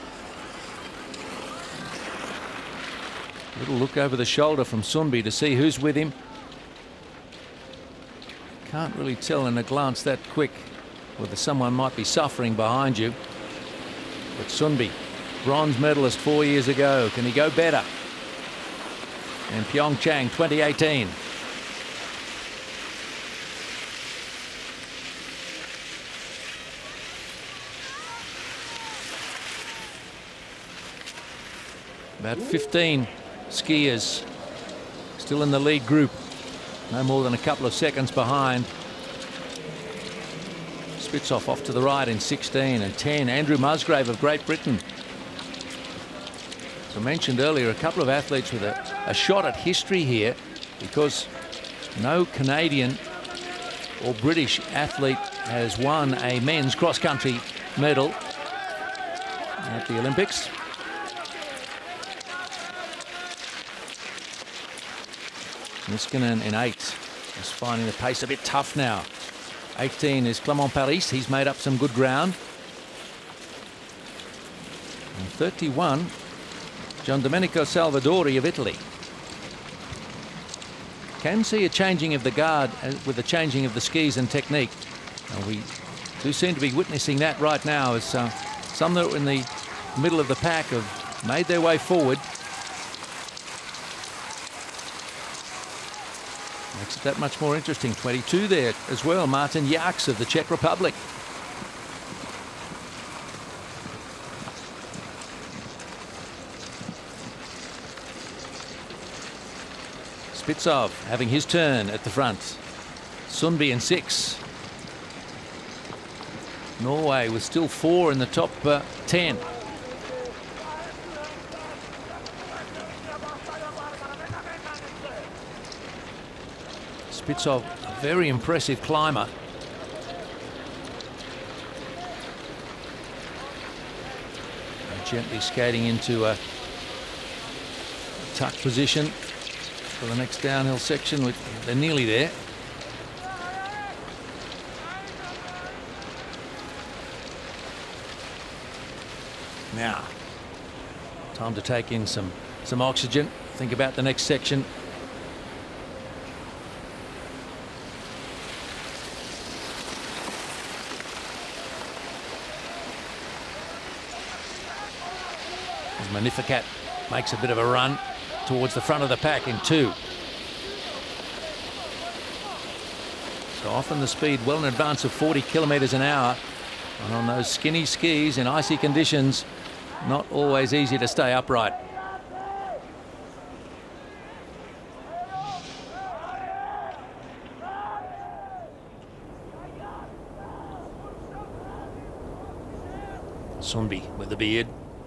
Little look over the shoulder from Sundby to see who's with him. Can't really tell in a glance that quick whether someone might be suffering behind you. But Sundby, bronze medalist 4 years ago. Can he go better? And PyeongChang 2018. About 15 skiers still in the lead group. No more than a couple of seconds behind. Spitzoff off to the right in 16 and 10. Andrew Musgrave of Great Britain. As I mentioned earlier, a couple of athletes with a shot at history here, because no Canadian or British athlete has won a men's cross-country medal at the Olympics. Niskanen in 8 is finding the pace a bit tough now. 18 is Clement Paris. He's made up some good ground. And 31, Gian Domenico Salvadori of Italy. Can see a changing of the guard with the changing of the skis and technique. And we do seem to be witnessing that right now, as some that were in the middle of the pack have made their way forward. Makes it that much more interesting. 22 there as well, Martin Jaks of the Czech Republic. Spitsov having his turn at the front. Sundby in 6. Norway with still 4 in the top 10. Spitsov, a very impressive climber. And gently skating into a tuck position for the next downhill section. They're nearly there. Now, time to take in some oxygen. Think about the next section. Magnificat makes a bit of a run towards the front of the pack in 2. So often the speed well in advance of 40 kilometres an hour. And on those skinny skis in icy conditions, not always easy to stay upright. Sundby with the beard.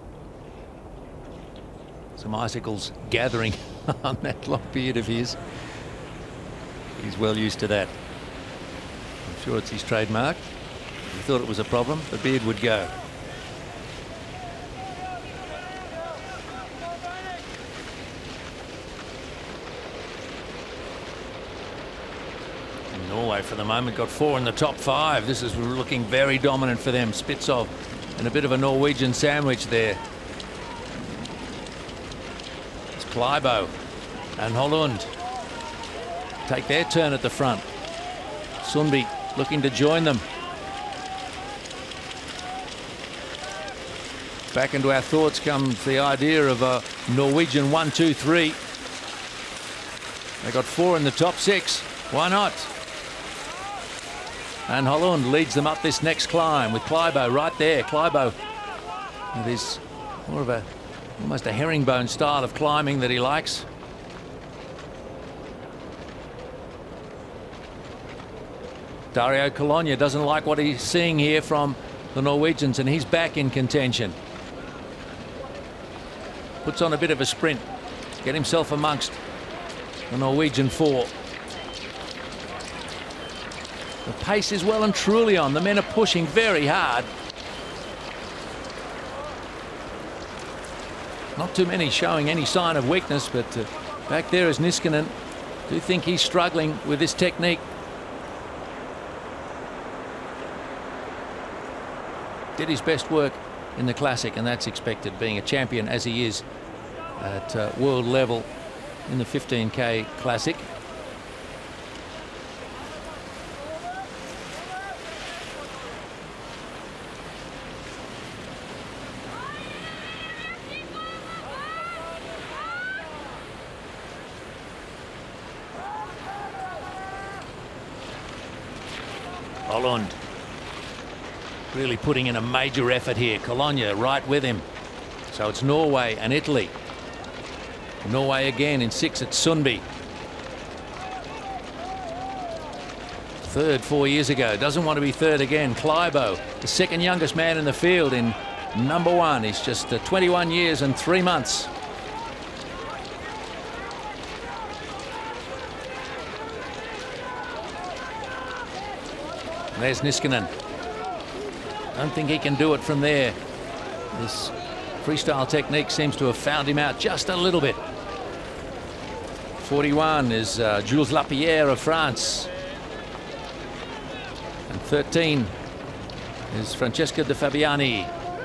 Some icicles gathering on that long beard of his. He's well used to that. I'm sure it's his trademark. If he thought it was a problem, the beard would go. And Norway for the moment got 4 in the top 5. This is looking very dominant for them. Spitsov and a bit of a Norwegian sandwich there. Kleibo and Holund take their turn at the front. Sundby looking to join them. Back into our thoughts comes the idea of a Norwegian 1, 2, 3. They got 4 in the top 6. Why not? And Holund leads them up this next climb with Kleibo right there. Kleibo with his more of almost a herringbone style of climbing that he likes. Dario Colonia doesn't like what he's seeing here from the Norwegians, and he's back in contention. Puts on a bit of a sprint, get himself amongst the Norwegian four. The pace is well and truly on. The men are pushing very hard. Not too many showing any sign of weakness, but back there is Niskanen. Do think he's struggling with this technique. Did his best work in the Classic, and that's expected, being a champion as he is at world level in the 15K Classic. Holund really putting in a major effort here. Colonia right with him. So it's Norway and Italy. Norway again in 6 at Sundby. Third 4 years ago. Doesn't want to be third again. Kleibo, the second youngest man in the field, in number 1. He's just 21 years and 3 months. There's Niskanen. Don't think he can do it from there. This freestyle technique seems to have found him out just a little bit. 41 is Jules Lapierre of France. And 13 is Francesca De Fabiani.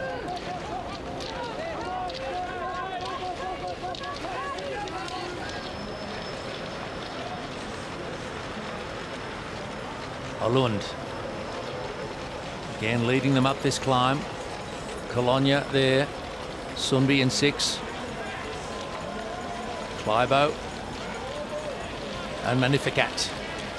Holund again leading them up this climb. Colonia there. Sundby in 6. Kleibo and Magnificat.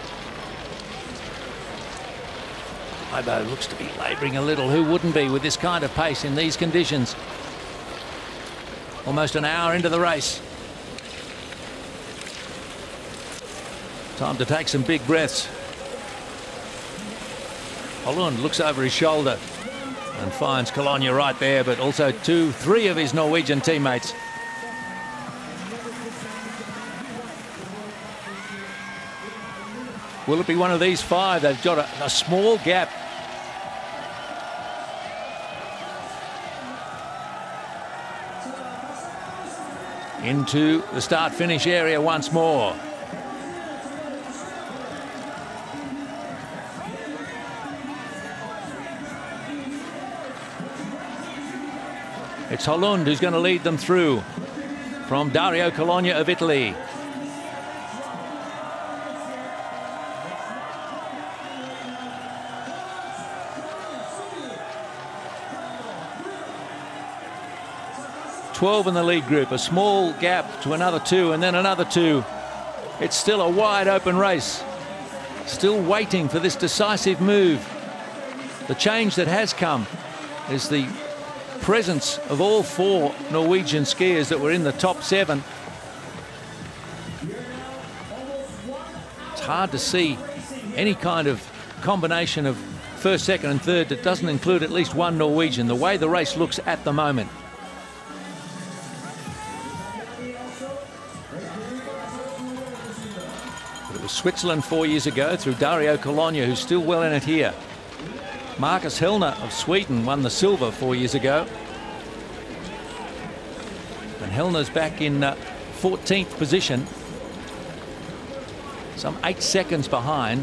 Kleibo looks to be labouring a little. Who wouldn't be with this kind of pace in these conditions? Almost an hour into the race. Time to take some big breaths. Holund looks over his shoulder and finds Colonia right there, but also 3 of his Norwegian teammates. Will it be one of these 5? They've got a small gap. Into the start-finish area once more. It's Holund who's going to lead them through from Dario Colonia of Italy. .12 in the lead group, a small gap to another 2 and then another 2. It's still a wide open race. Still waiting for this decisive move. The change that has come is the presence of all 4 Norwegian skiers that were in the top 7. It's hard to see any kind of combination of first, second and third that doesn't include at least 1 Norwegian, the way the race looks at the moment. But it was Switzerland 4 years ago through Dario Colonia, who's still well in it here. Marcus Hellner of Sweden won the silver 4 years ago. And Hellner's back in 14th position. Some 8 seconds behind.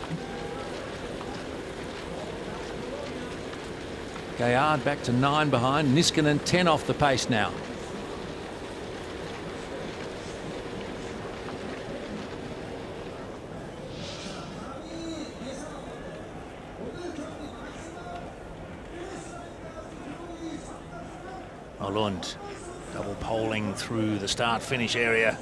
Gaillard back to 9 behind. Niskanen 10 off the pace now. Holund double poling through the start-finish area.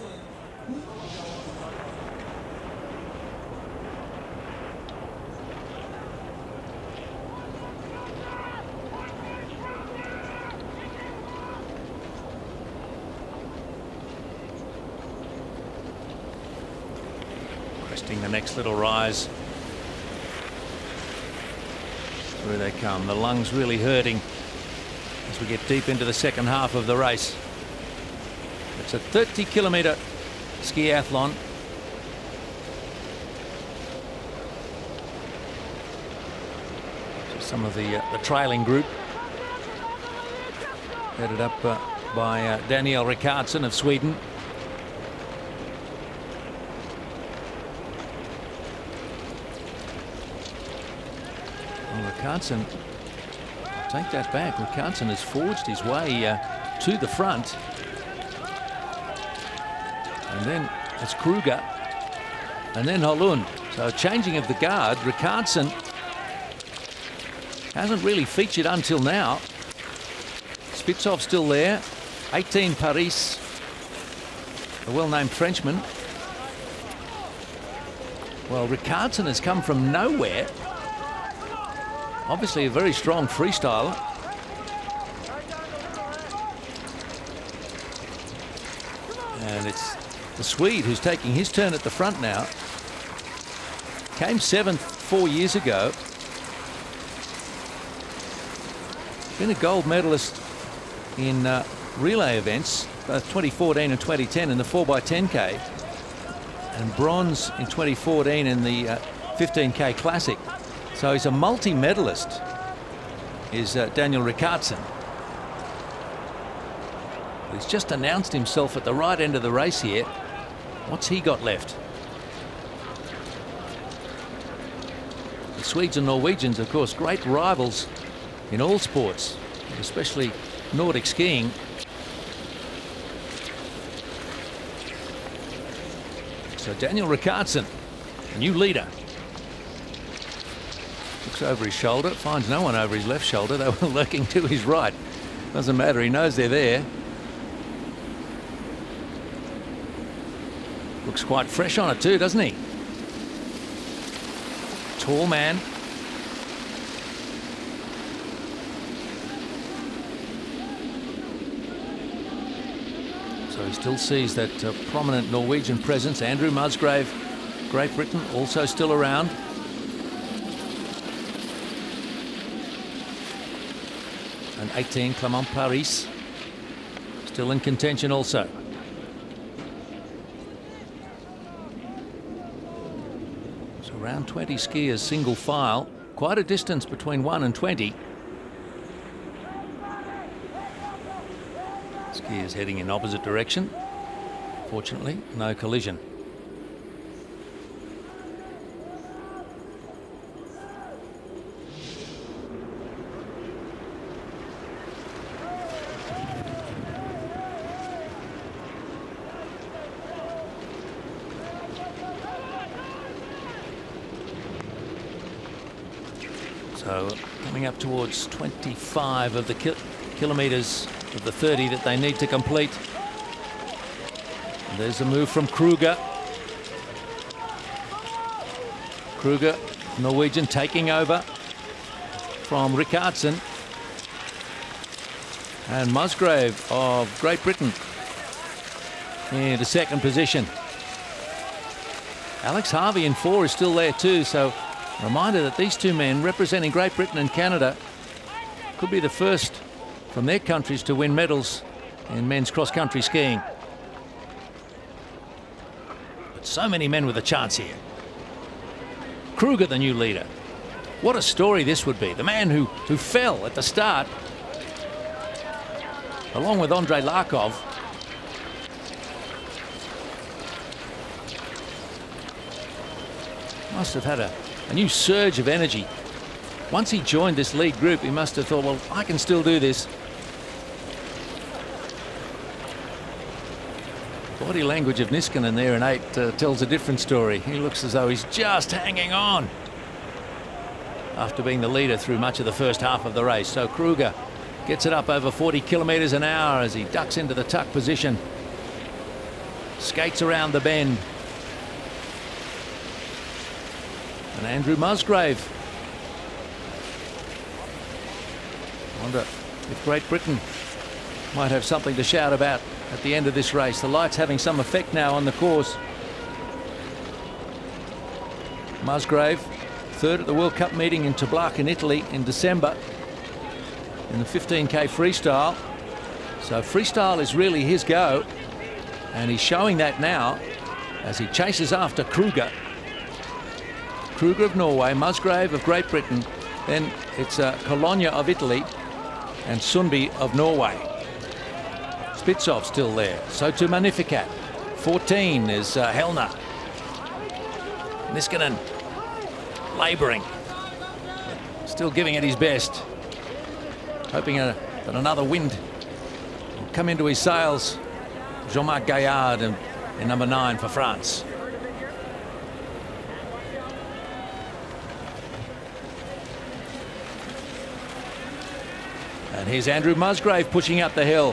Expecting the next little rise. Through they come. The lungs really hurting as we get deep into the second half of the race. It's a 30-kilometre skiathlon. So some of the trailing group, headed up by Daniel Rickardsson of Sweden. Well, Rickardsson, take that back. Rickardsson has forged his way to the front. And then it's Krüger. And then Holund. So changing of the guard. Rickardsson hasn't really featured until now. Spitzov's still there. 18 Paris. A well-named Frenchman. Well, Rickardsson has come from nowhere. Obviously a very strong freestyler. And it's the Swede who's taking his turn at the front now. Came 7th 4 years ago. Been a gold medalist in relay events, both 2014 and 2010 in the 4x10k, and bronze in 2014 in the 15k classic. So he's a multi-medalist, is Daniel Rickardsson. He's just announced himself at the right end of the race here. What's he got left? The Swedes and Norwegians, of course, great rivals in all sports, especially Nordic skiing. So Daniel Rickardsson, new leader. Looks over his shoulder, finds no one over his left shoulder. They were lurking to his right. Doesn't matter, he knows they're there. Looks quite fresh on it too, doesn't he? Tall man. So he still sees that prominent Norwegian presence. Andrew Musgrave, Great Britain, also still around. And 18, Clement Paris, still in contention also. So around 20 skiers single file, quite a distance between 1 and 20. Skiers heading in opposite direction. Fortunately, no collision. So coming up towards 25 of the kilometres of the 30 that they need to complete. And there's a move from Krüger. Krüger, Norwegian, taking over from Rickardsson. And Musgrave of Great Britain in the second position. Alex Harvey in 4 is still there too, so a reminder that these two men representing Great Britain and Canada could be the first from their countries to win medals in men's cross-country skiing. But so many men with a chance here. Krüger, the new leader. What a story this would be. The man who fell at the start, along with Andrei Larkov. Must have had a new surge of energy. Once he joined this lead group, he must have thought, well, I can still do this. Body language of Niskanen there in 8 tells a different story. He looks as though he's just hanging on after being the leader through much of the first half of the race. So Krüger gets it up over 40 kilometres an hour as he ducks into the tuck position. Skates around the bend. And Andrew Musgrave. I wonder if Great Britain might have something to shout about at the end of this race. The light's having some effect now on the course. Musgrave, third at the World Cup meeting in Toblach in Italy in December in the 15k freestyle. So freestyle is really his go, and he's showing that now as he chases after Krüger. Krüger of Norway, Musgrave of Great Britain, then it's Cologne of Italy and Sundby of Norway. Spitsov still there, so too Magnificat. 14 is Helner. Niskanen labouring, still giving it his best, hoping that another wind will come into his sails. Jean-Marc Gaillard in number 9 for France. And here's Andrew Musgrave pushing up the hill.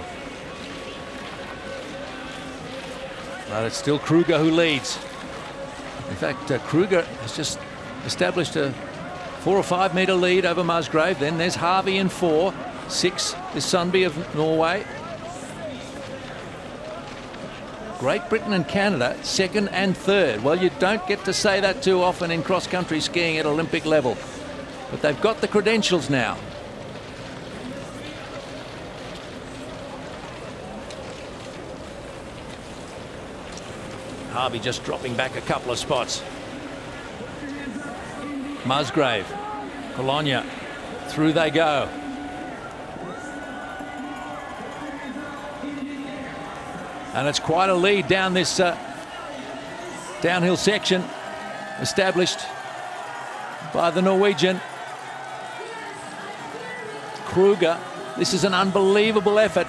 But it's still Krüger who leads. In fact, Krüger has just established a 4 or 5 metre lead over Musgrave. Then there's Harvey in 4. 6 is Sundby of Norway. Great Britain and Canada, 2nd and 3rd. Well, you don't get to say that too often in cross-country skiing at Olympic level. But they've got the credentials now. Harvey just dropping back a couple of spots. Musgrave, Cologne, through they go. And it's quite a lead down this downhill section, established by the Norwegian. Krüger, this is an unbelievable effort.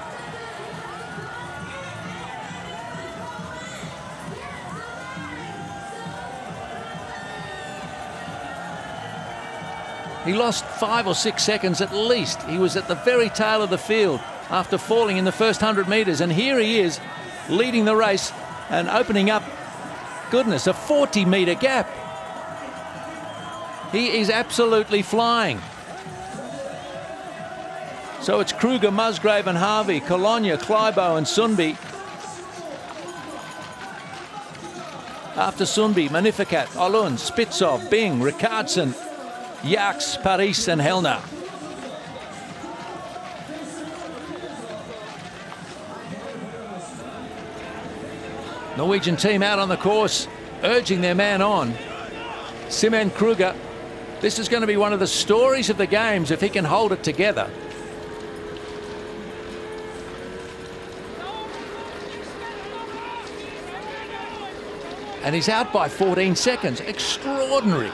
He lost 5 or 6 seconds at least. He was at the very tail of the field after falling in the first 100 metres. And here he is leading the race and opening up, goodness, a 40-metre gap. He is absolutely flying. So it's Krüger, Musgrave and Harvey, Cologne, Kleibo and Sundby. After Sundby, Magnificat, Holund, Spitsov, Bing, Ricardson, Jaks, Paris and Helner. Norwegian team out on the course, urging their man on. Simen Krüger, this is going to be one of the stories of the games if he can hold it together. And he's out by 14 seconds. Extraordinary.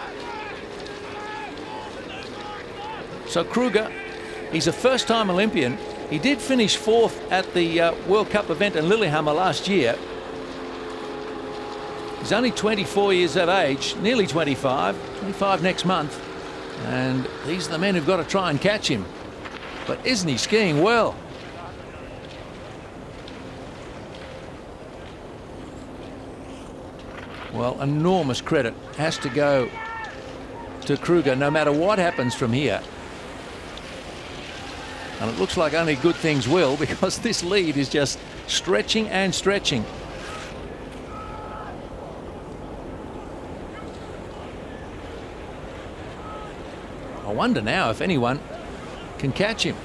So Krüger, he's a first-time Olympian. He did finish 4th at the World Cup event in Lillehammer last year. He's only 24 years of age, nearly 25 next month. And these are the men who've got to try and catch him. But isn't he skiing well? Well, enormous credit has to go to Krüger no matter what happens from here. And it looks like only good things will, because this lead is just stretching and stretching. I wonder now if anyone can catch him.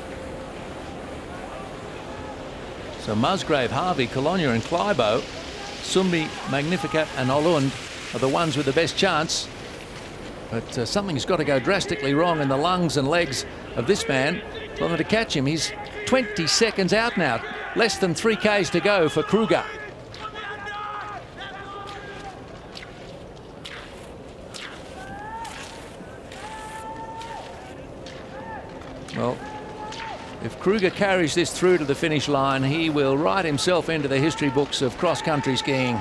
So Musgrave, Harvey, Cologne and Kleibo, Sundby, Magnificat and Holund are the ones with the best chance. But something's got to go drastically wrong in the lungs and legs of this man for them to catch him. He's 20 seconds out now. Less than 3 Ks to go for Krüger. Well, if Krüger carries this through to the finish line, he will write himself into the history books of cross-country skiing.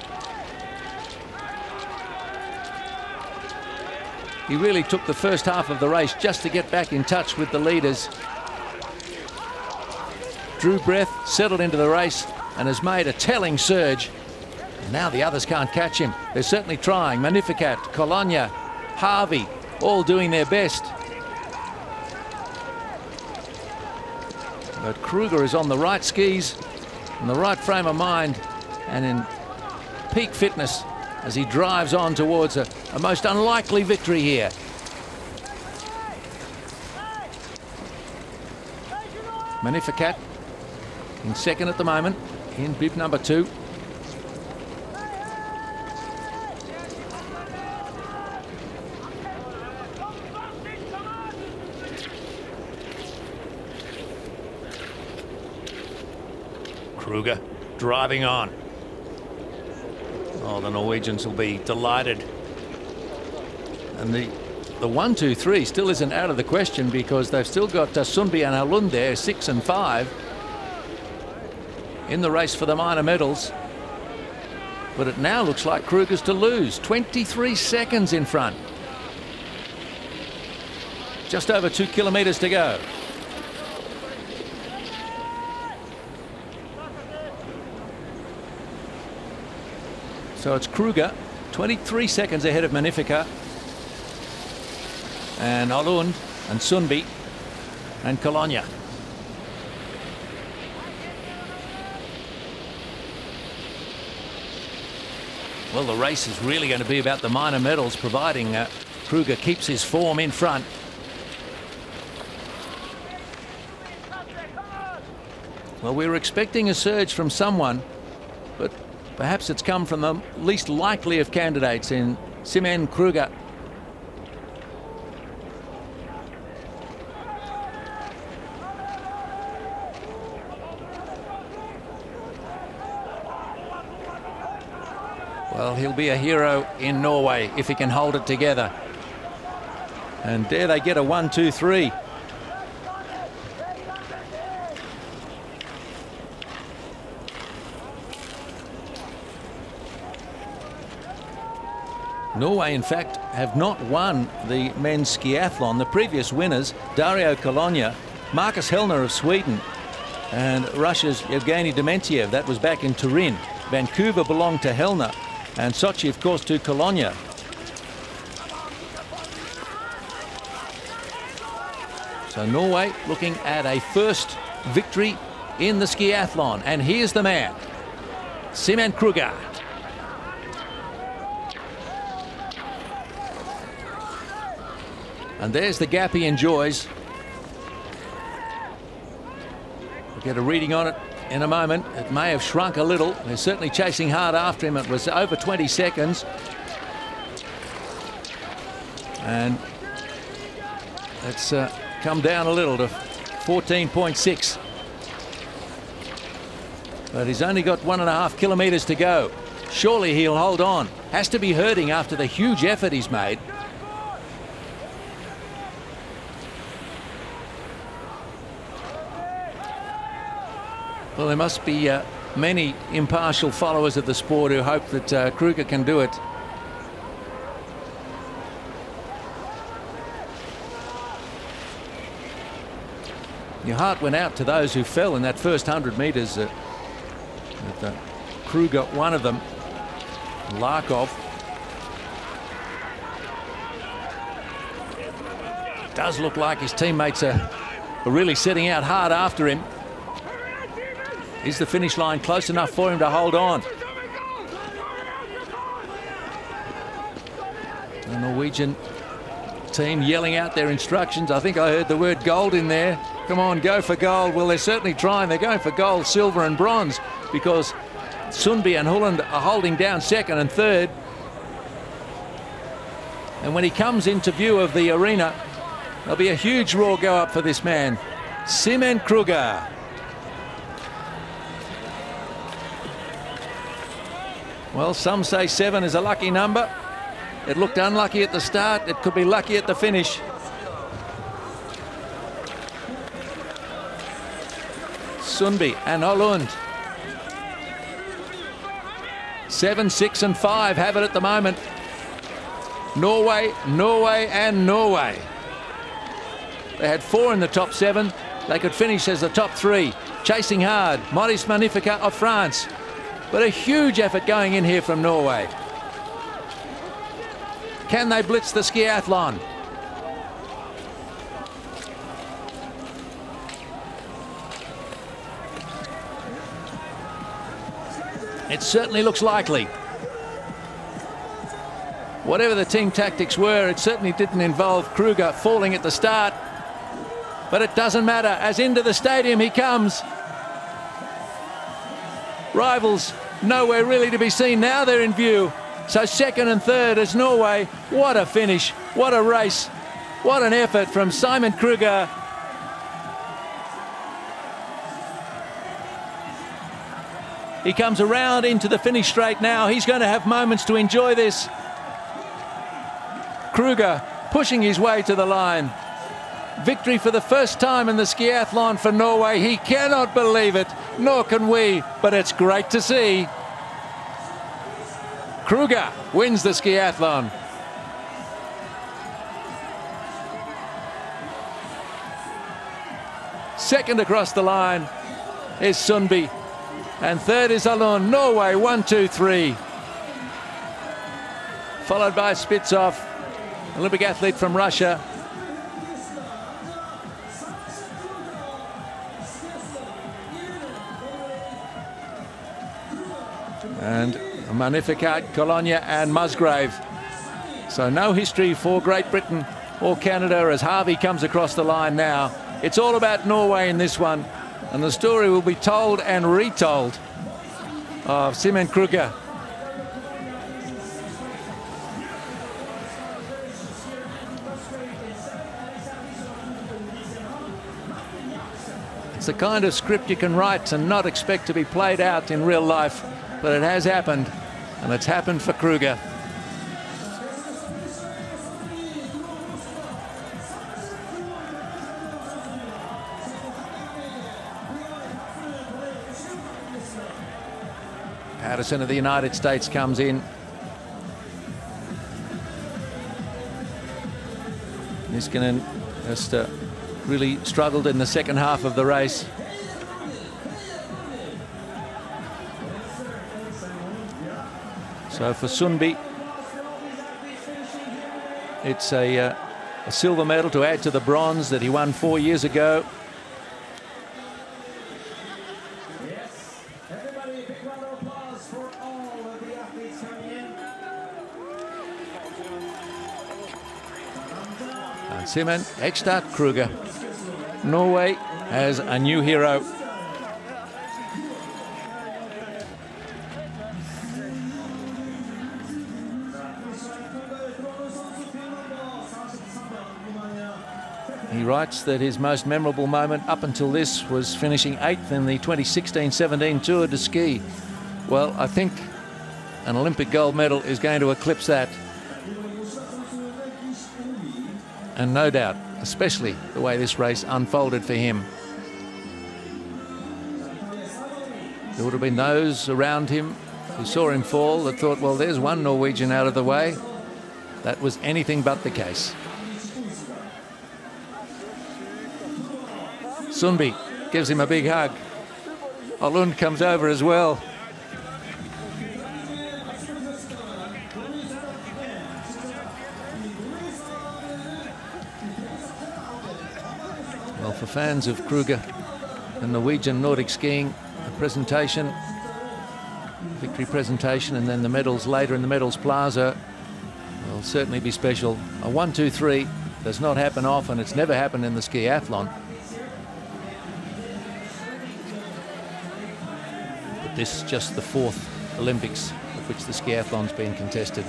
He really took the first half of the race just to get back in touch with the leaders. Drew breath, settled into the race and has made a telling surge. Now the others can't catch him. They're certainly trying. Magnificat, Cologne, Harvey, all doing their best. But Krüger is on the right skis, in the right frame of mind and in peak fitness as he drives on towards a most unlikely victory here. Magnificat in second at the moment in bib number 2. Krüger driving on. Oh, the Norwegians will be delighted. And the 1, 2, 3 still isn't out of the question, because they've still got Sundby and Holund there, 6 and 5, in the race for the minor medals. But it now looks like Krüger's to lose. 23 seconds in front. Just over 2 kilometres to go. So it's Krüger, 23 seconds ahead of Magnificat, and Holund and Sundby and Cologne. Well, the race is really going to be about the minor medals, providing Krüger keeps his form in front. Well, we were expecting a surge from someone, but perhaps it's come from the least likely of candidates in Simen Krüger. Well, he'll be a hero in Norway if he can hold it together. And there they get a 1, 2, 3. Norway, in fact, have not won the men's skiathlon. The previous winners, Dario Cologne, Marcus Hellner of Sweden, and Russia's Evgeny Dementiev. That was back in Turin. Vancouver belonged to Hellner, and Sochi, of course, to Cologne. So Norway looking at a first victory in the skiathlon. And here's the man, Simen Krüger. And there's the gap he enjoys. We'll get a reading on it in a moment. It may have shrunk a little. They're certainly chasing hard after him. It was over 20 seconds. And it's come down a little to 14.6. But he's only got 1.5 kilometres to go. Surely he'll hold on. Has to be hurting after the huge effort he's made. Well, there must be many impartial followers of the sport who hope that Krüger can do it. Your heart went out to those who fell in that first 100 metres. Krüger, one of them, Larkov. Does look like his teammates are really setting out hard after him. Is the finish line close enough for him to hold on? The Norwegian team yelling out their instructions. I think I heard the word gold in there. Come on, go for gold. Well, they're certainly trying. They're going for gold, silver and bronze, because Sundby and Holund are holding down second and third. And when he comes into view of the arena, there'll be a huge roar go up for this man, Simen Krüger. Well, some say 7 is a lucky number. It looked unlucky at the start. It could be lucky at the finish. Sundby and Holund. 7, 6 and 5 have it at the moment. Norway, Norway and Norway. They had 4 in the top 7. They could finish as the top 3. Chasing hard, Maurice Magnificat of France. But a huge effort going in here from Norway. Can they blitz the skiathlon? It certainly looks likely. Whatever the team tactics were, it certainly didn't involve Krüger falling at the start. But it doesn't matter, as into the stadium he comes. Rivals nowhere really to be seen. Now they're in view. So second and third is Norway. What a finish, what a race, what an effort from Simen Krüger. He comes around into the finish straight now. He's going to have moments to enjoy this. Krüger pushing his way to the line. Victory for the first time in the skiathlon for Norway. He cannot believe it, nor can we, but it's great to see. Krüger wins the skiathlon. Second across the line is Sundby. And third is Holund. Norway, 1, 2, 3. Followed by Spitsov, Olympic athlete from Russia. And Magnificat, Cologne and Musgrave. So no history for Great Britain or Canada as Harvey comes across the line now. It's all about Norway in this one. And the story will be told and retold of Simen Krüger. It's the kind of script you can write and not expect to be played out in real life, but it has happened, and it's happened for Krüger. Patterson of the United States comes in. Niskanen just really struggled in the second half of the race. So for Sundby, it's a silver medal to add to the bronze that he won 4 years ago. And Simen Hegstad Krüger. Norway has a new hero. He writes that his most memorable moment up until this was finishing 8th in the 2016-17 Tour de Ski. Well, I think an Olympic gold medal is going to eclipse that. And no doubt, especially the way this race unfolded for him. There would have been those around him who saw him fall that thought, well, there's one Norwegian out of the way. That was anything but the case. Sundby gives him a big hug. Holund comes over as well. Well, for fans of Krüger, the Norwegian Nordic skiing, the presentation, victory presentation, and then the medals later in the medals plaza will certainly be special. A 1, 2, 3 does not happen often. It's never happened in the skiathlon. But this is just the 4th Olympics of which the skiathlon's been contested.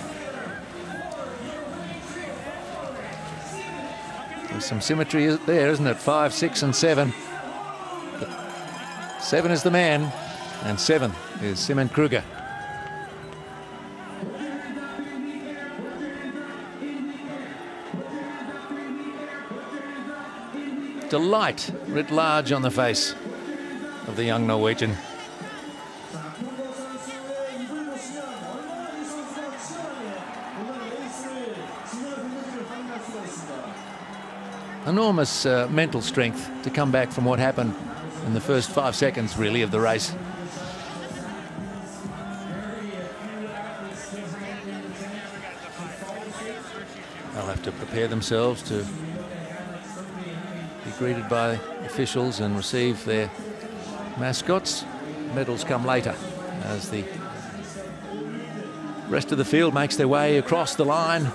There's some symmetry there, isn't it? 5, 6 and 7. But 7 is the man, and 7 is Simen Krüger. Delight writ large on the face of the young Norwegian. Enormous mental strength to come back from what happened in the first 5 seconds, really, of the race. They'll have to prepare themselves to be greeted by officials and receive their mascots. Medals come later as the rest of the field makes their way across the line.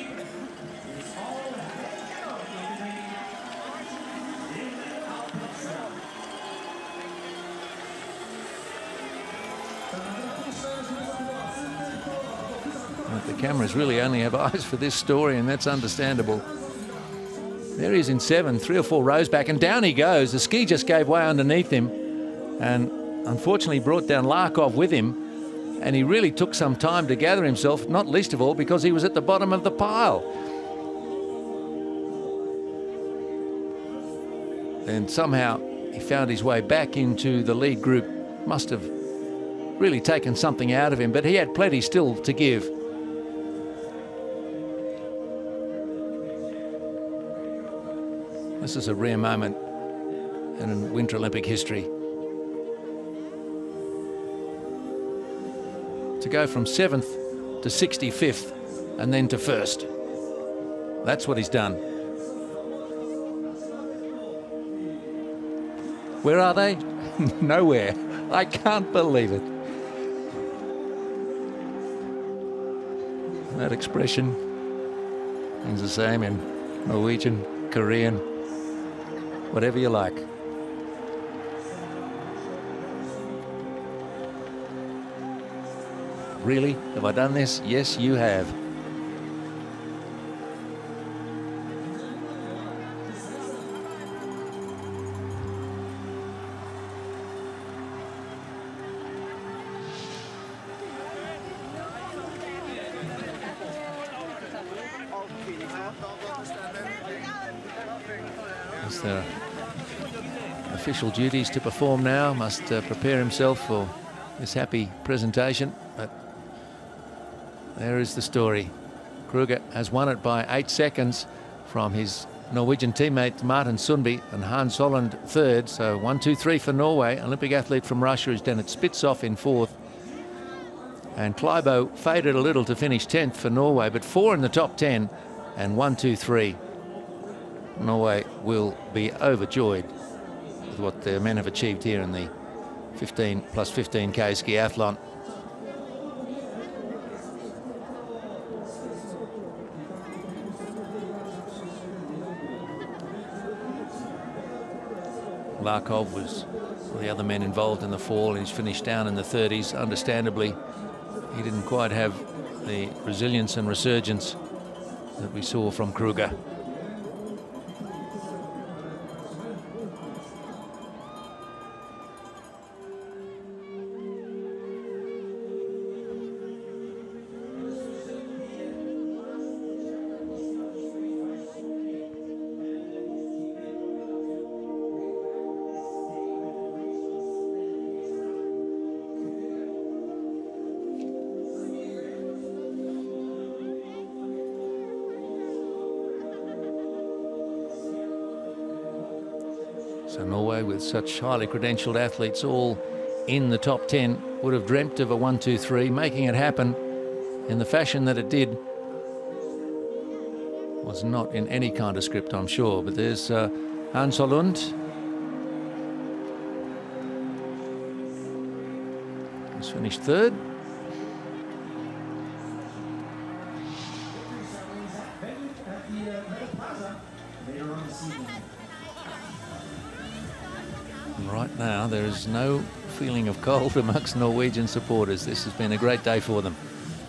But the cameras really only have eyes for this story, and that's understandable. There he is in 7, 3 or 4 rows back, and down he goes. The ski just gave way underneath him, and unfortunately brought down Larkov with him, and he really took some time to gather himself, not least of all because he was at the bottom of the pile. And somehow he found his way back into the lead group. Must have really taken something out of him, but he had plenty still to give. This is a rare moment in Winter Olympic history. To go from 7th to 65th and then to 1st. That's what he's done. Where are they? Nowhere. I can't believe it. That expression is the same in Norwegian, Korean, whatever you like. Really? Have I done this? Yes, you have. As there are official duties to perform now, must prepare himself for this happy presentation. But there is the story. Krüger has won it by 8 seconds from his Norwegian teammate Martin Sundby, and Hans Holland 3rd. So 1, 2, 3 for Norway. Olympic athlete from Russia is Dennis Spitzoff in 4th. And Kleibo faded a little to finish 10th for Norway, but 4 in the top 10, and 1, 2, 3. Norway will be overjoyed with what their men have achieved here in the 15 plus 15K skiathlon. Larkov was the other men involved in the fall. He's finished down in the 30s. Understandably, he didn't quite have the resilience and resurgence that we saw from Krüger. So Norway, with such highly credentialed athletes all in the top 10, would have dreamt of a 1, 2, 3. Making it happen in the fashion that it did was not in any kind of script, I'm sure. But there's Hans Holund. He's finished 3rd. Right now, there is no feeling of cold amongst Norwegian supporters. This has been a great day for them.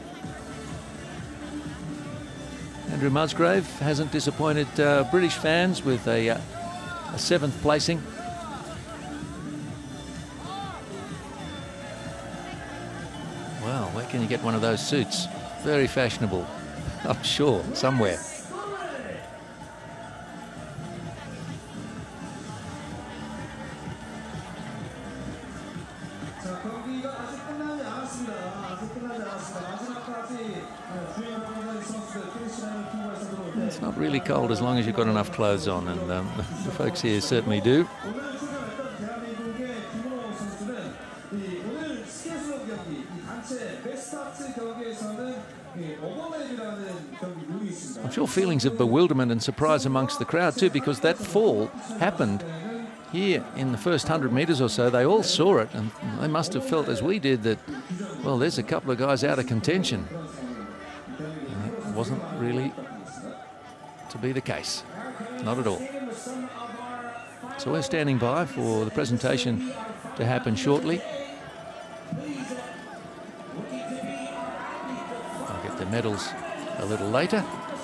Andrew Musgrave hasn't disappointed British fans with a 7th placing. Well, where can you get one of those suits? Very fashionable, I'm sure, somewhere. It's not really cold as long as you've got enough clothes on, and the folks here certainly do. I'm sure feelings of bewilderment and surprise amongst the crowd too, because that fall happened here in the first 100 metres or so. They all saw it, and they must have felt, as we did, that Well, there's a couple of guys out of contention. It wasn't really to be the case. Not at all. So we're standing by for the presentation to happen shortly. I'll get the medals a little later.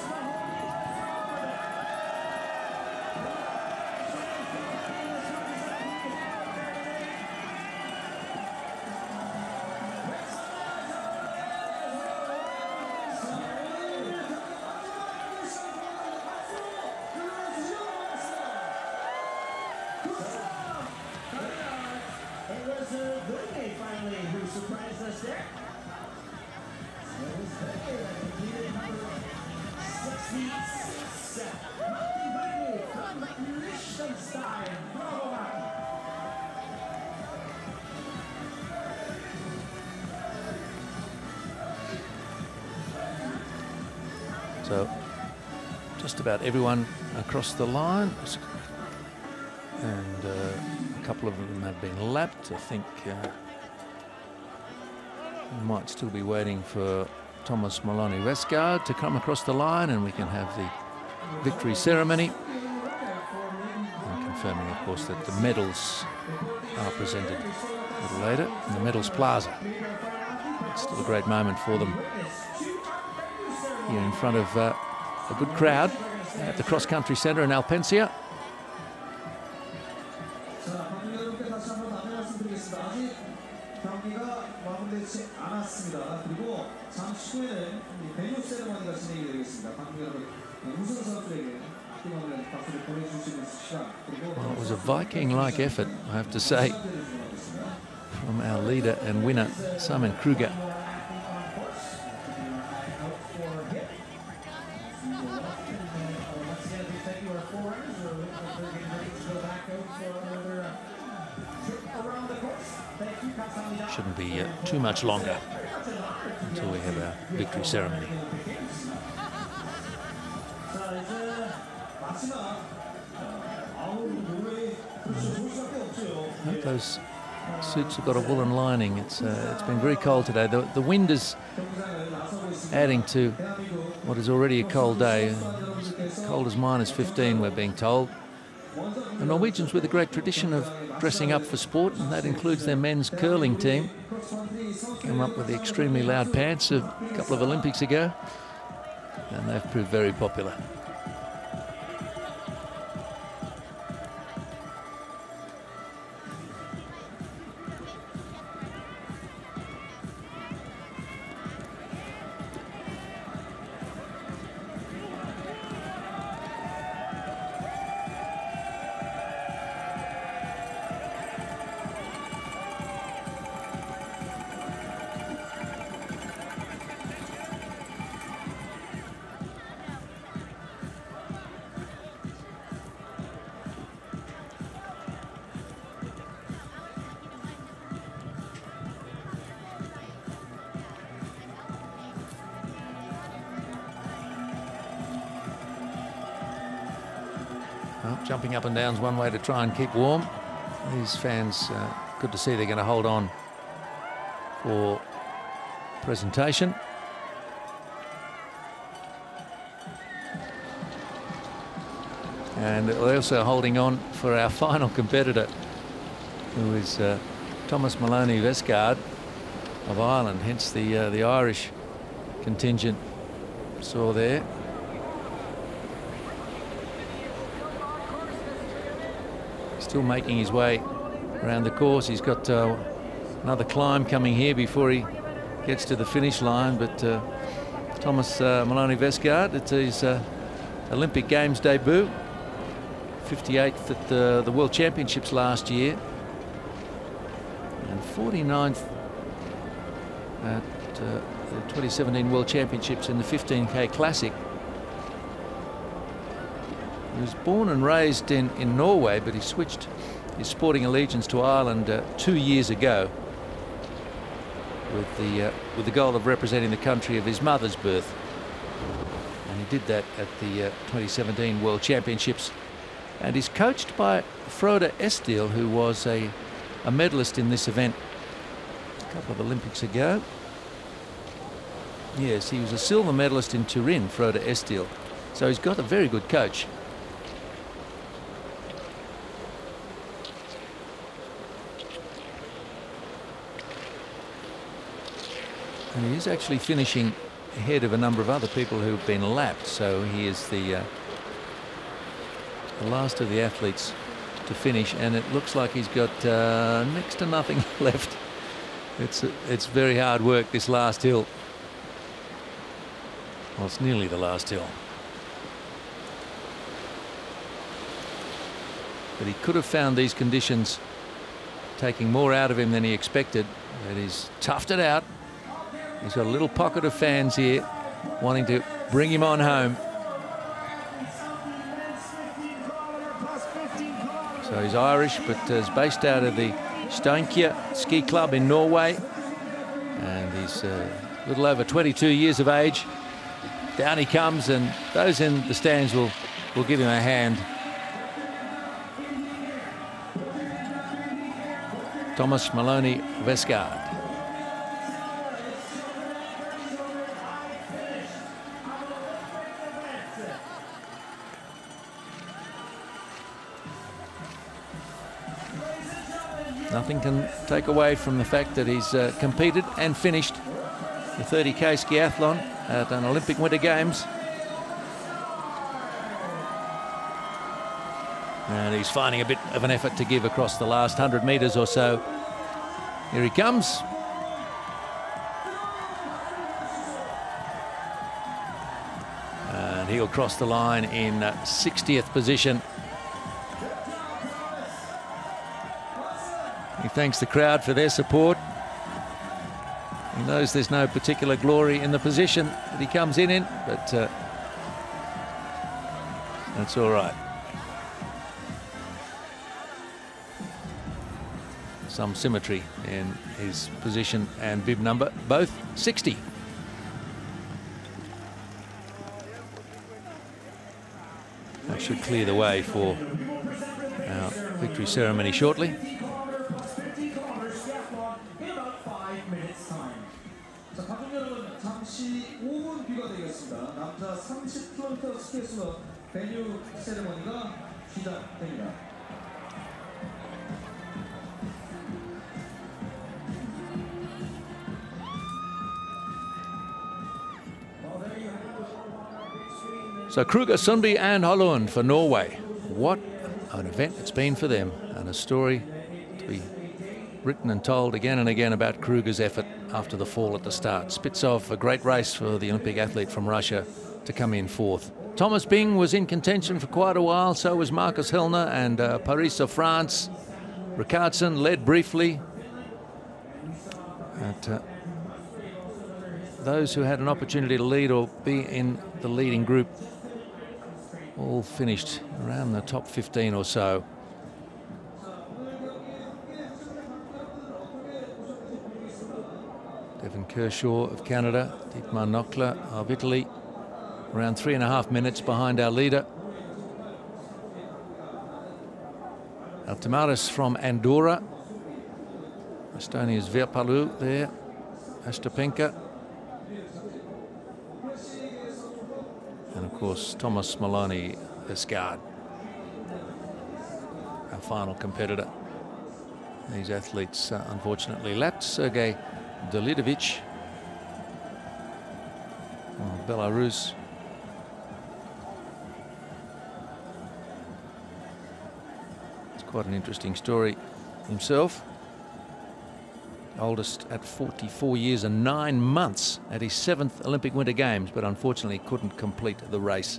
So just about everyone across the line, and a couple of them have been lapped. I think we might still be waiting for Thomas Maloney Hegstad to come across the line, and we can have the victory ceremony. And confirming, of course, that the medals are presented a little later in the medals plaza. It's still a great moment for them here in front of a good crowd at the cross-country centre in Alpensia. Well, it was a Viking-like effort, I have to say, from our leader and winner, Simen Krüger. Shouldn't be too much longer until we have our victory ceremony. I hope those suits have got a woolen lining. It's been very cold today. The wind is adding to what is already a cold day. As cold as -15, we're being told. The Norwegians, with a great tradition of dressing up for sport, and that includes their men's curling team, came up with the extremely loud pants a couple of Olympics ago, and they've proved very popular. Well, jumping up and down is one way to try and keep warm. These fans, good to see they're going to hold on for presentation. And they're also holding on for our final competitor, who is Thomas Maloney Hegstad of Ireland, hence the Irish contingent saw there. Still making his way around the course. He's got another climb coming here before he gets to the finish line, but Thomas Maloney Hegstad, it's his Olympic Games debut, 58th at the World Championships last year, and 49th at the 2017 World Championships in the 15K Classic. He was born and raised in Norway, but he switched his sporting allegiance to Ireland 2 years ago with the goal of representing the country of his mother's birth. And he did that at the 2017 World Championships. And he's coached by Frode Estil, who was a medalist in this event a couple of Olympics ago. Yes, he was a silver medalist in Turin, Frode Estiel. So he's got a very good coach. And he is actually finishing ahead of a number of other people who've been lapped. So he is the last of the athletes to finish, and it looks like he's got next to nothing left. It's very hard work, this last hill. Well, it's nearly the last hill. But he could have found these conditions taking more out of him than he expected. But he's toughed it out. He's got a little pocket of fans here wanting to bring him on home. So he's Irish, but is based out of the Steinkjer ski club in Norway. And he's a little over 22 years of age. Down he comes, and those in the stands will give him a hand. Thomas Maloney Vesgaard. Nothing can take away from the fact that he's competed and finished the 30k skiathlon at an Olympic Winter Games. And he's finding a bit of an effort to give across the last 100 metres or so. Here he comes. And he'll cross the line in 60th position. He thanks the crowd for their support. He knows there's no particular glory in the position that he comes in, but that's all right. Some symmetry in his position and bib number, both 60. That should clear the way for our victory ceremony shortly. So Krüger, Sundby and Holund for Norway. What an event it's been for them, and a story to be written and told again and again about Krüger's effort after the fall at the start. Spitsov, a great race for the Olympic athlete from Russia to come in fourth. Thomas Bing was in contention for quite a while, so was Marcus Hellner and Paris of France. Ricardson led briefly. But, those who had an opportunity to lead or be in the leading group all finished around the top 15 or so. Devon Kershaw of Canada, Dietmar Knockler of Italy, around 3.5 minutes behind our leader. Altamaris from Andorra. Estonia's Verpalu there. Ostapenka. And of course, Thomas Maloney Vesgaard, our final competitor. These athletes unfortunately lapped. Sergei Dalidovic of Belarus. It's quite an interesting story himself. Oldest at 44 years and 9 months at his 7th Olympic Winter Games, but unfortunately couldn't complete the race.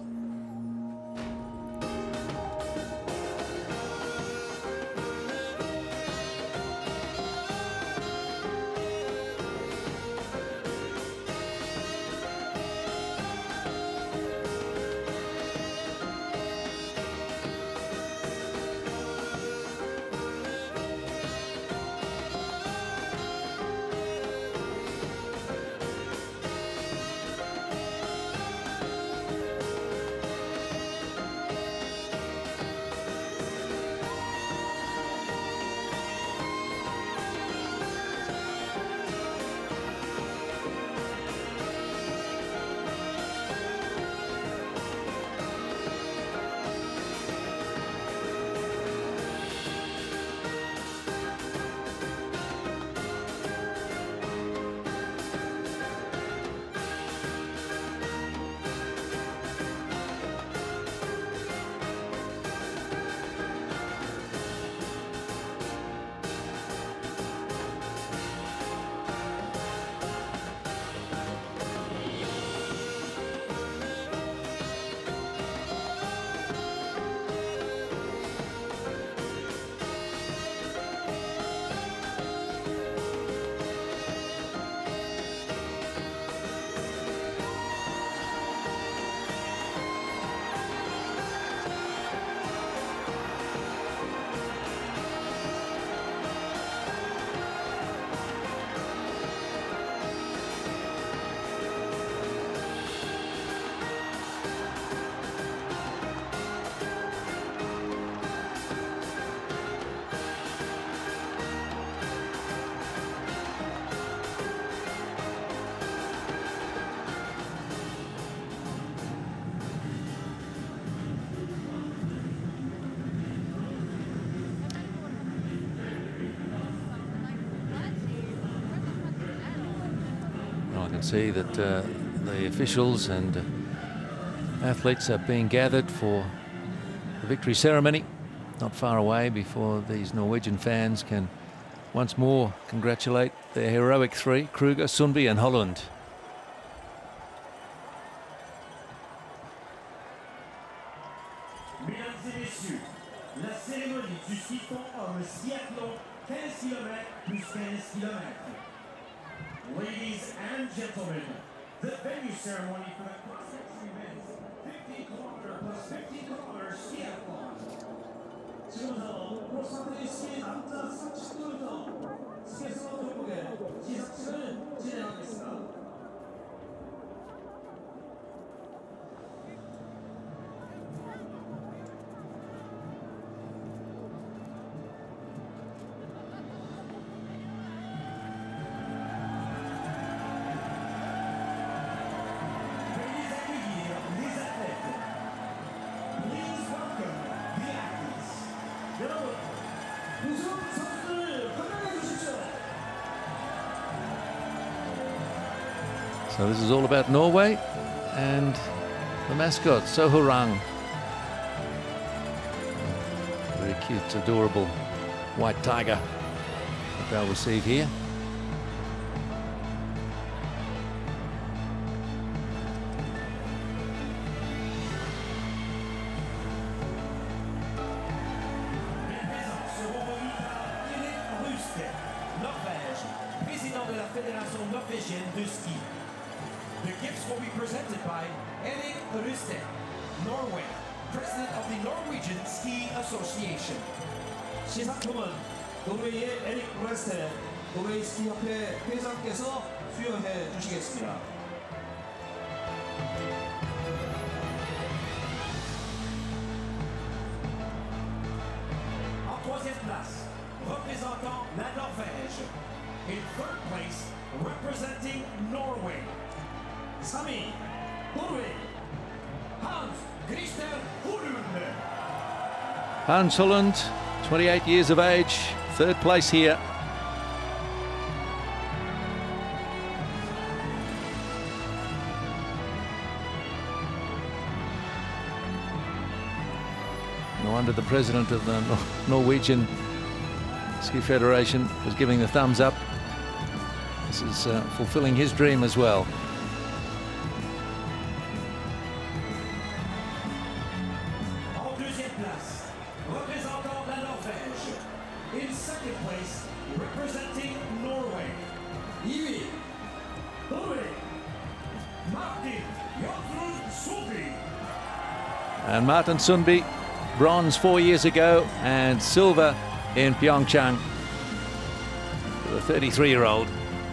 can see that the officials and athletes are being gathered for the victory ceremony not far away, before these Norwegian fans can once more congratulate their heroic three, Krüger, Sundby and Holund. Mesdames et messieurs, la cérémonie du skiathlon homme skiathlon 15 km plus 15 km. Ladies and gentlemen, the venue ceremony for the cross-country men's 15 km plus 15 km skiathlon. 지금부터 크로스컨트리 스키 남자 30km 스키에서 종목의 시상식을 진행하겠습니다. So this is all about Norway and the mascot, Sohurang. Very cute, adorable white tiger that they'll receive here. Président de la Fédération norvégienne de ski. The gifts will be presented by Erik Røste, Norway, President of the Norwegian Ski Association. 시상품은 노르웨이의 에릭 레스테 노르웨이 스키협회 회장께서 수여해 주시겠습니다. En troisième place, représentant la Norvège. In third place, representing Norway. 3위, 노르웨이, Hans Christian Holund. Hans Holund, 28 years of age, third place here. No wonder the president of the Norwegian Ski Federation was giving the thumbs up. This is fulfilling his dream as well. En deuxième place, représentant la Norvège. In second place, representing Norway. 2위, 노르웨이, Martin Johnsrud Sundby. And Martin Sundby, bronze 4 years ago and silver in PyeongChang for the 33-year-old.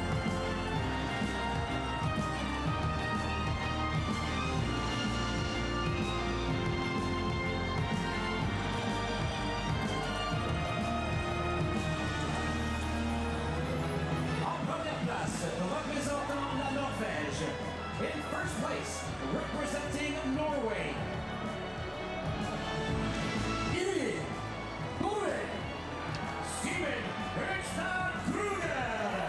En première place, représentant la Norvège. In first place, representing Norway. 1위, 노르웨이, Simen Hegstad Krüger.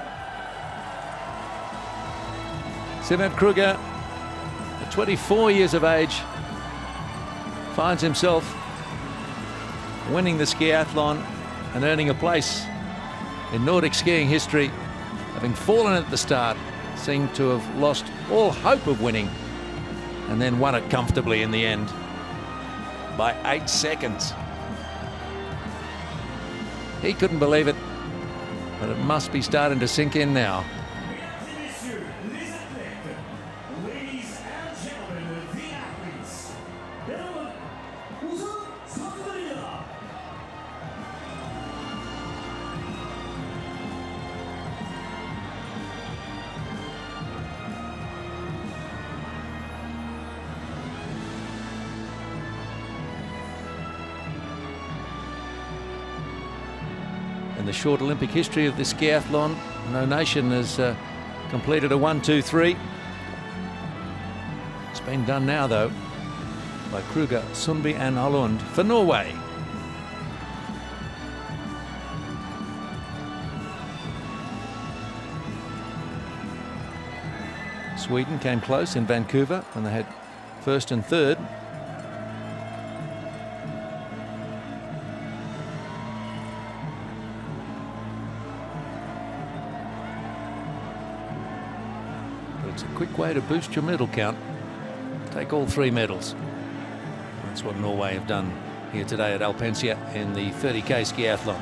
Simen Krüger, at 24 years of age, finds himself winning the skiathlon and earning a place in Nordic skiing history, having fallen at the start, seemed to have lost all hope of winning, and then won it comfortably in the end by 8 seconds. He couldn't believe it, but it must be starting to sink in now. Mesdames et messieurs, les athlètes. Ladies and gentlemen, the athletes. 여러분, 우승 선수들입니다. In the short Olympic history of the skiathlon, no nation has completed a 1-2-3. It's been done now, though, by Krüger, Sundby and Holund for Norway. Sweden came close in Vancouver when they had first and third. But it's a quick way to boost your medal count. Take all 3 medals. That's what Norway have done here today at Alpensia in the 30k skiathlon.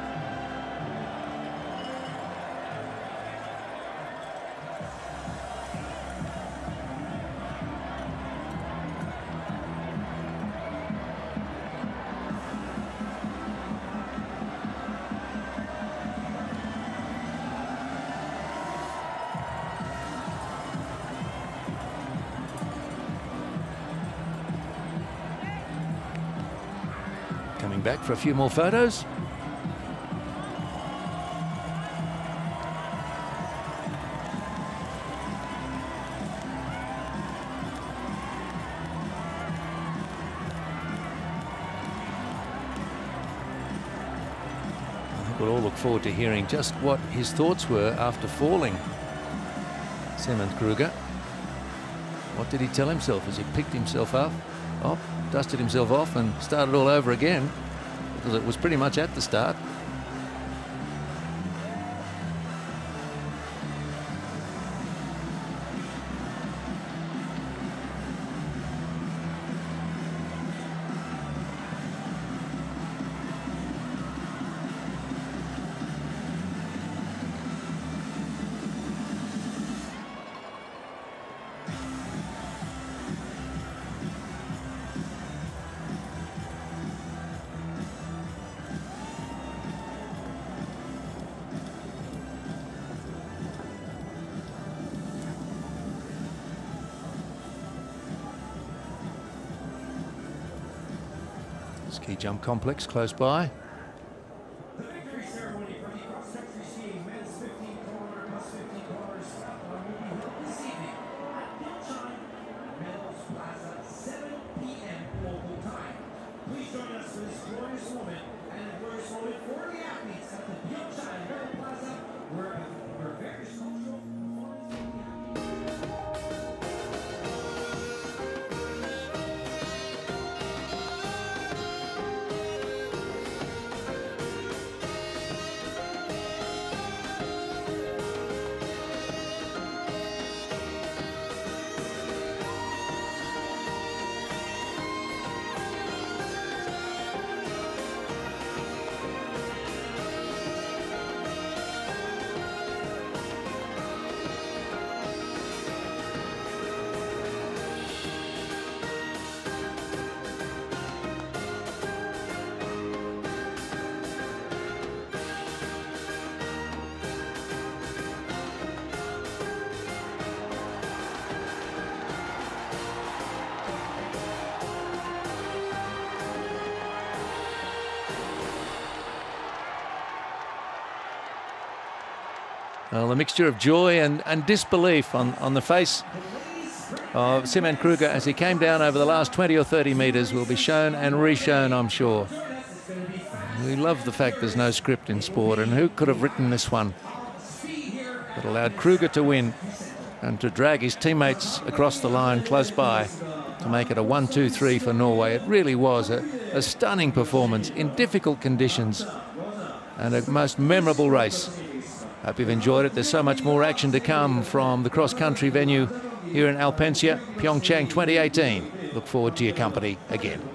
Coming back for a few more photos. I think we'll all look forward to hearing just what his thoughts were after falling. Simen Krüger. What did he tell himself as he picked himself up? Dusted himself off and started all over again, because it was pretty much at the start. Ski jump complex close by. The victory ceremony for the cross-country skiing men's 15-kilometer plus 15 kilometer skiathlon will be held this evening at PyeongChang, Medals Plaza, 7 p.m. local time. Please join us for this glorious moment and a glorious moment for the athletes at the PyeongChang Medal Plaza, where various cultural performances will be happening. Well, a mixture of joy and disbelief on the face of Simen Krüger as he came down over the last 20 or 30 metres will be shown and re-shown, I'm sure. We love the fact there's no script in sport, and who could have written this one that allowed Krüger to win and to drag his teammates across the line close by to make it a 1-2-3 for Norway. It really was a stunning performance in difficult conditions and a most memorable race. Hope you've enjoyed it. There's so much more action to come from the cross-country venue here in Alpensia, PyeongChang 2018. Look forward to your company again.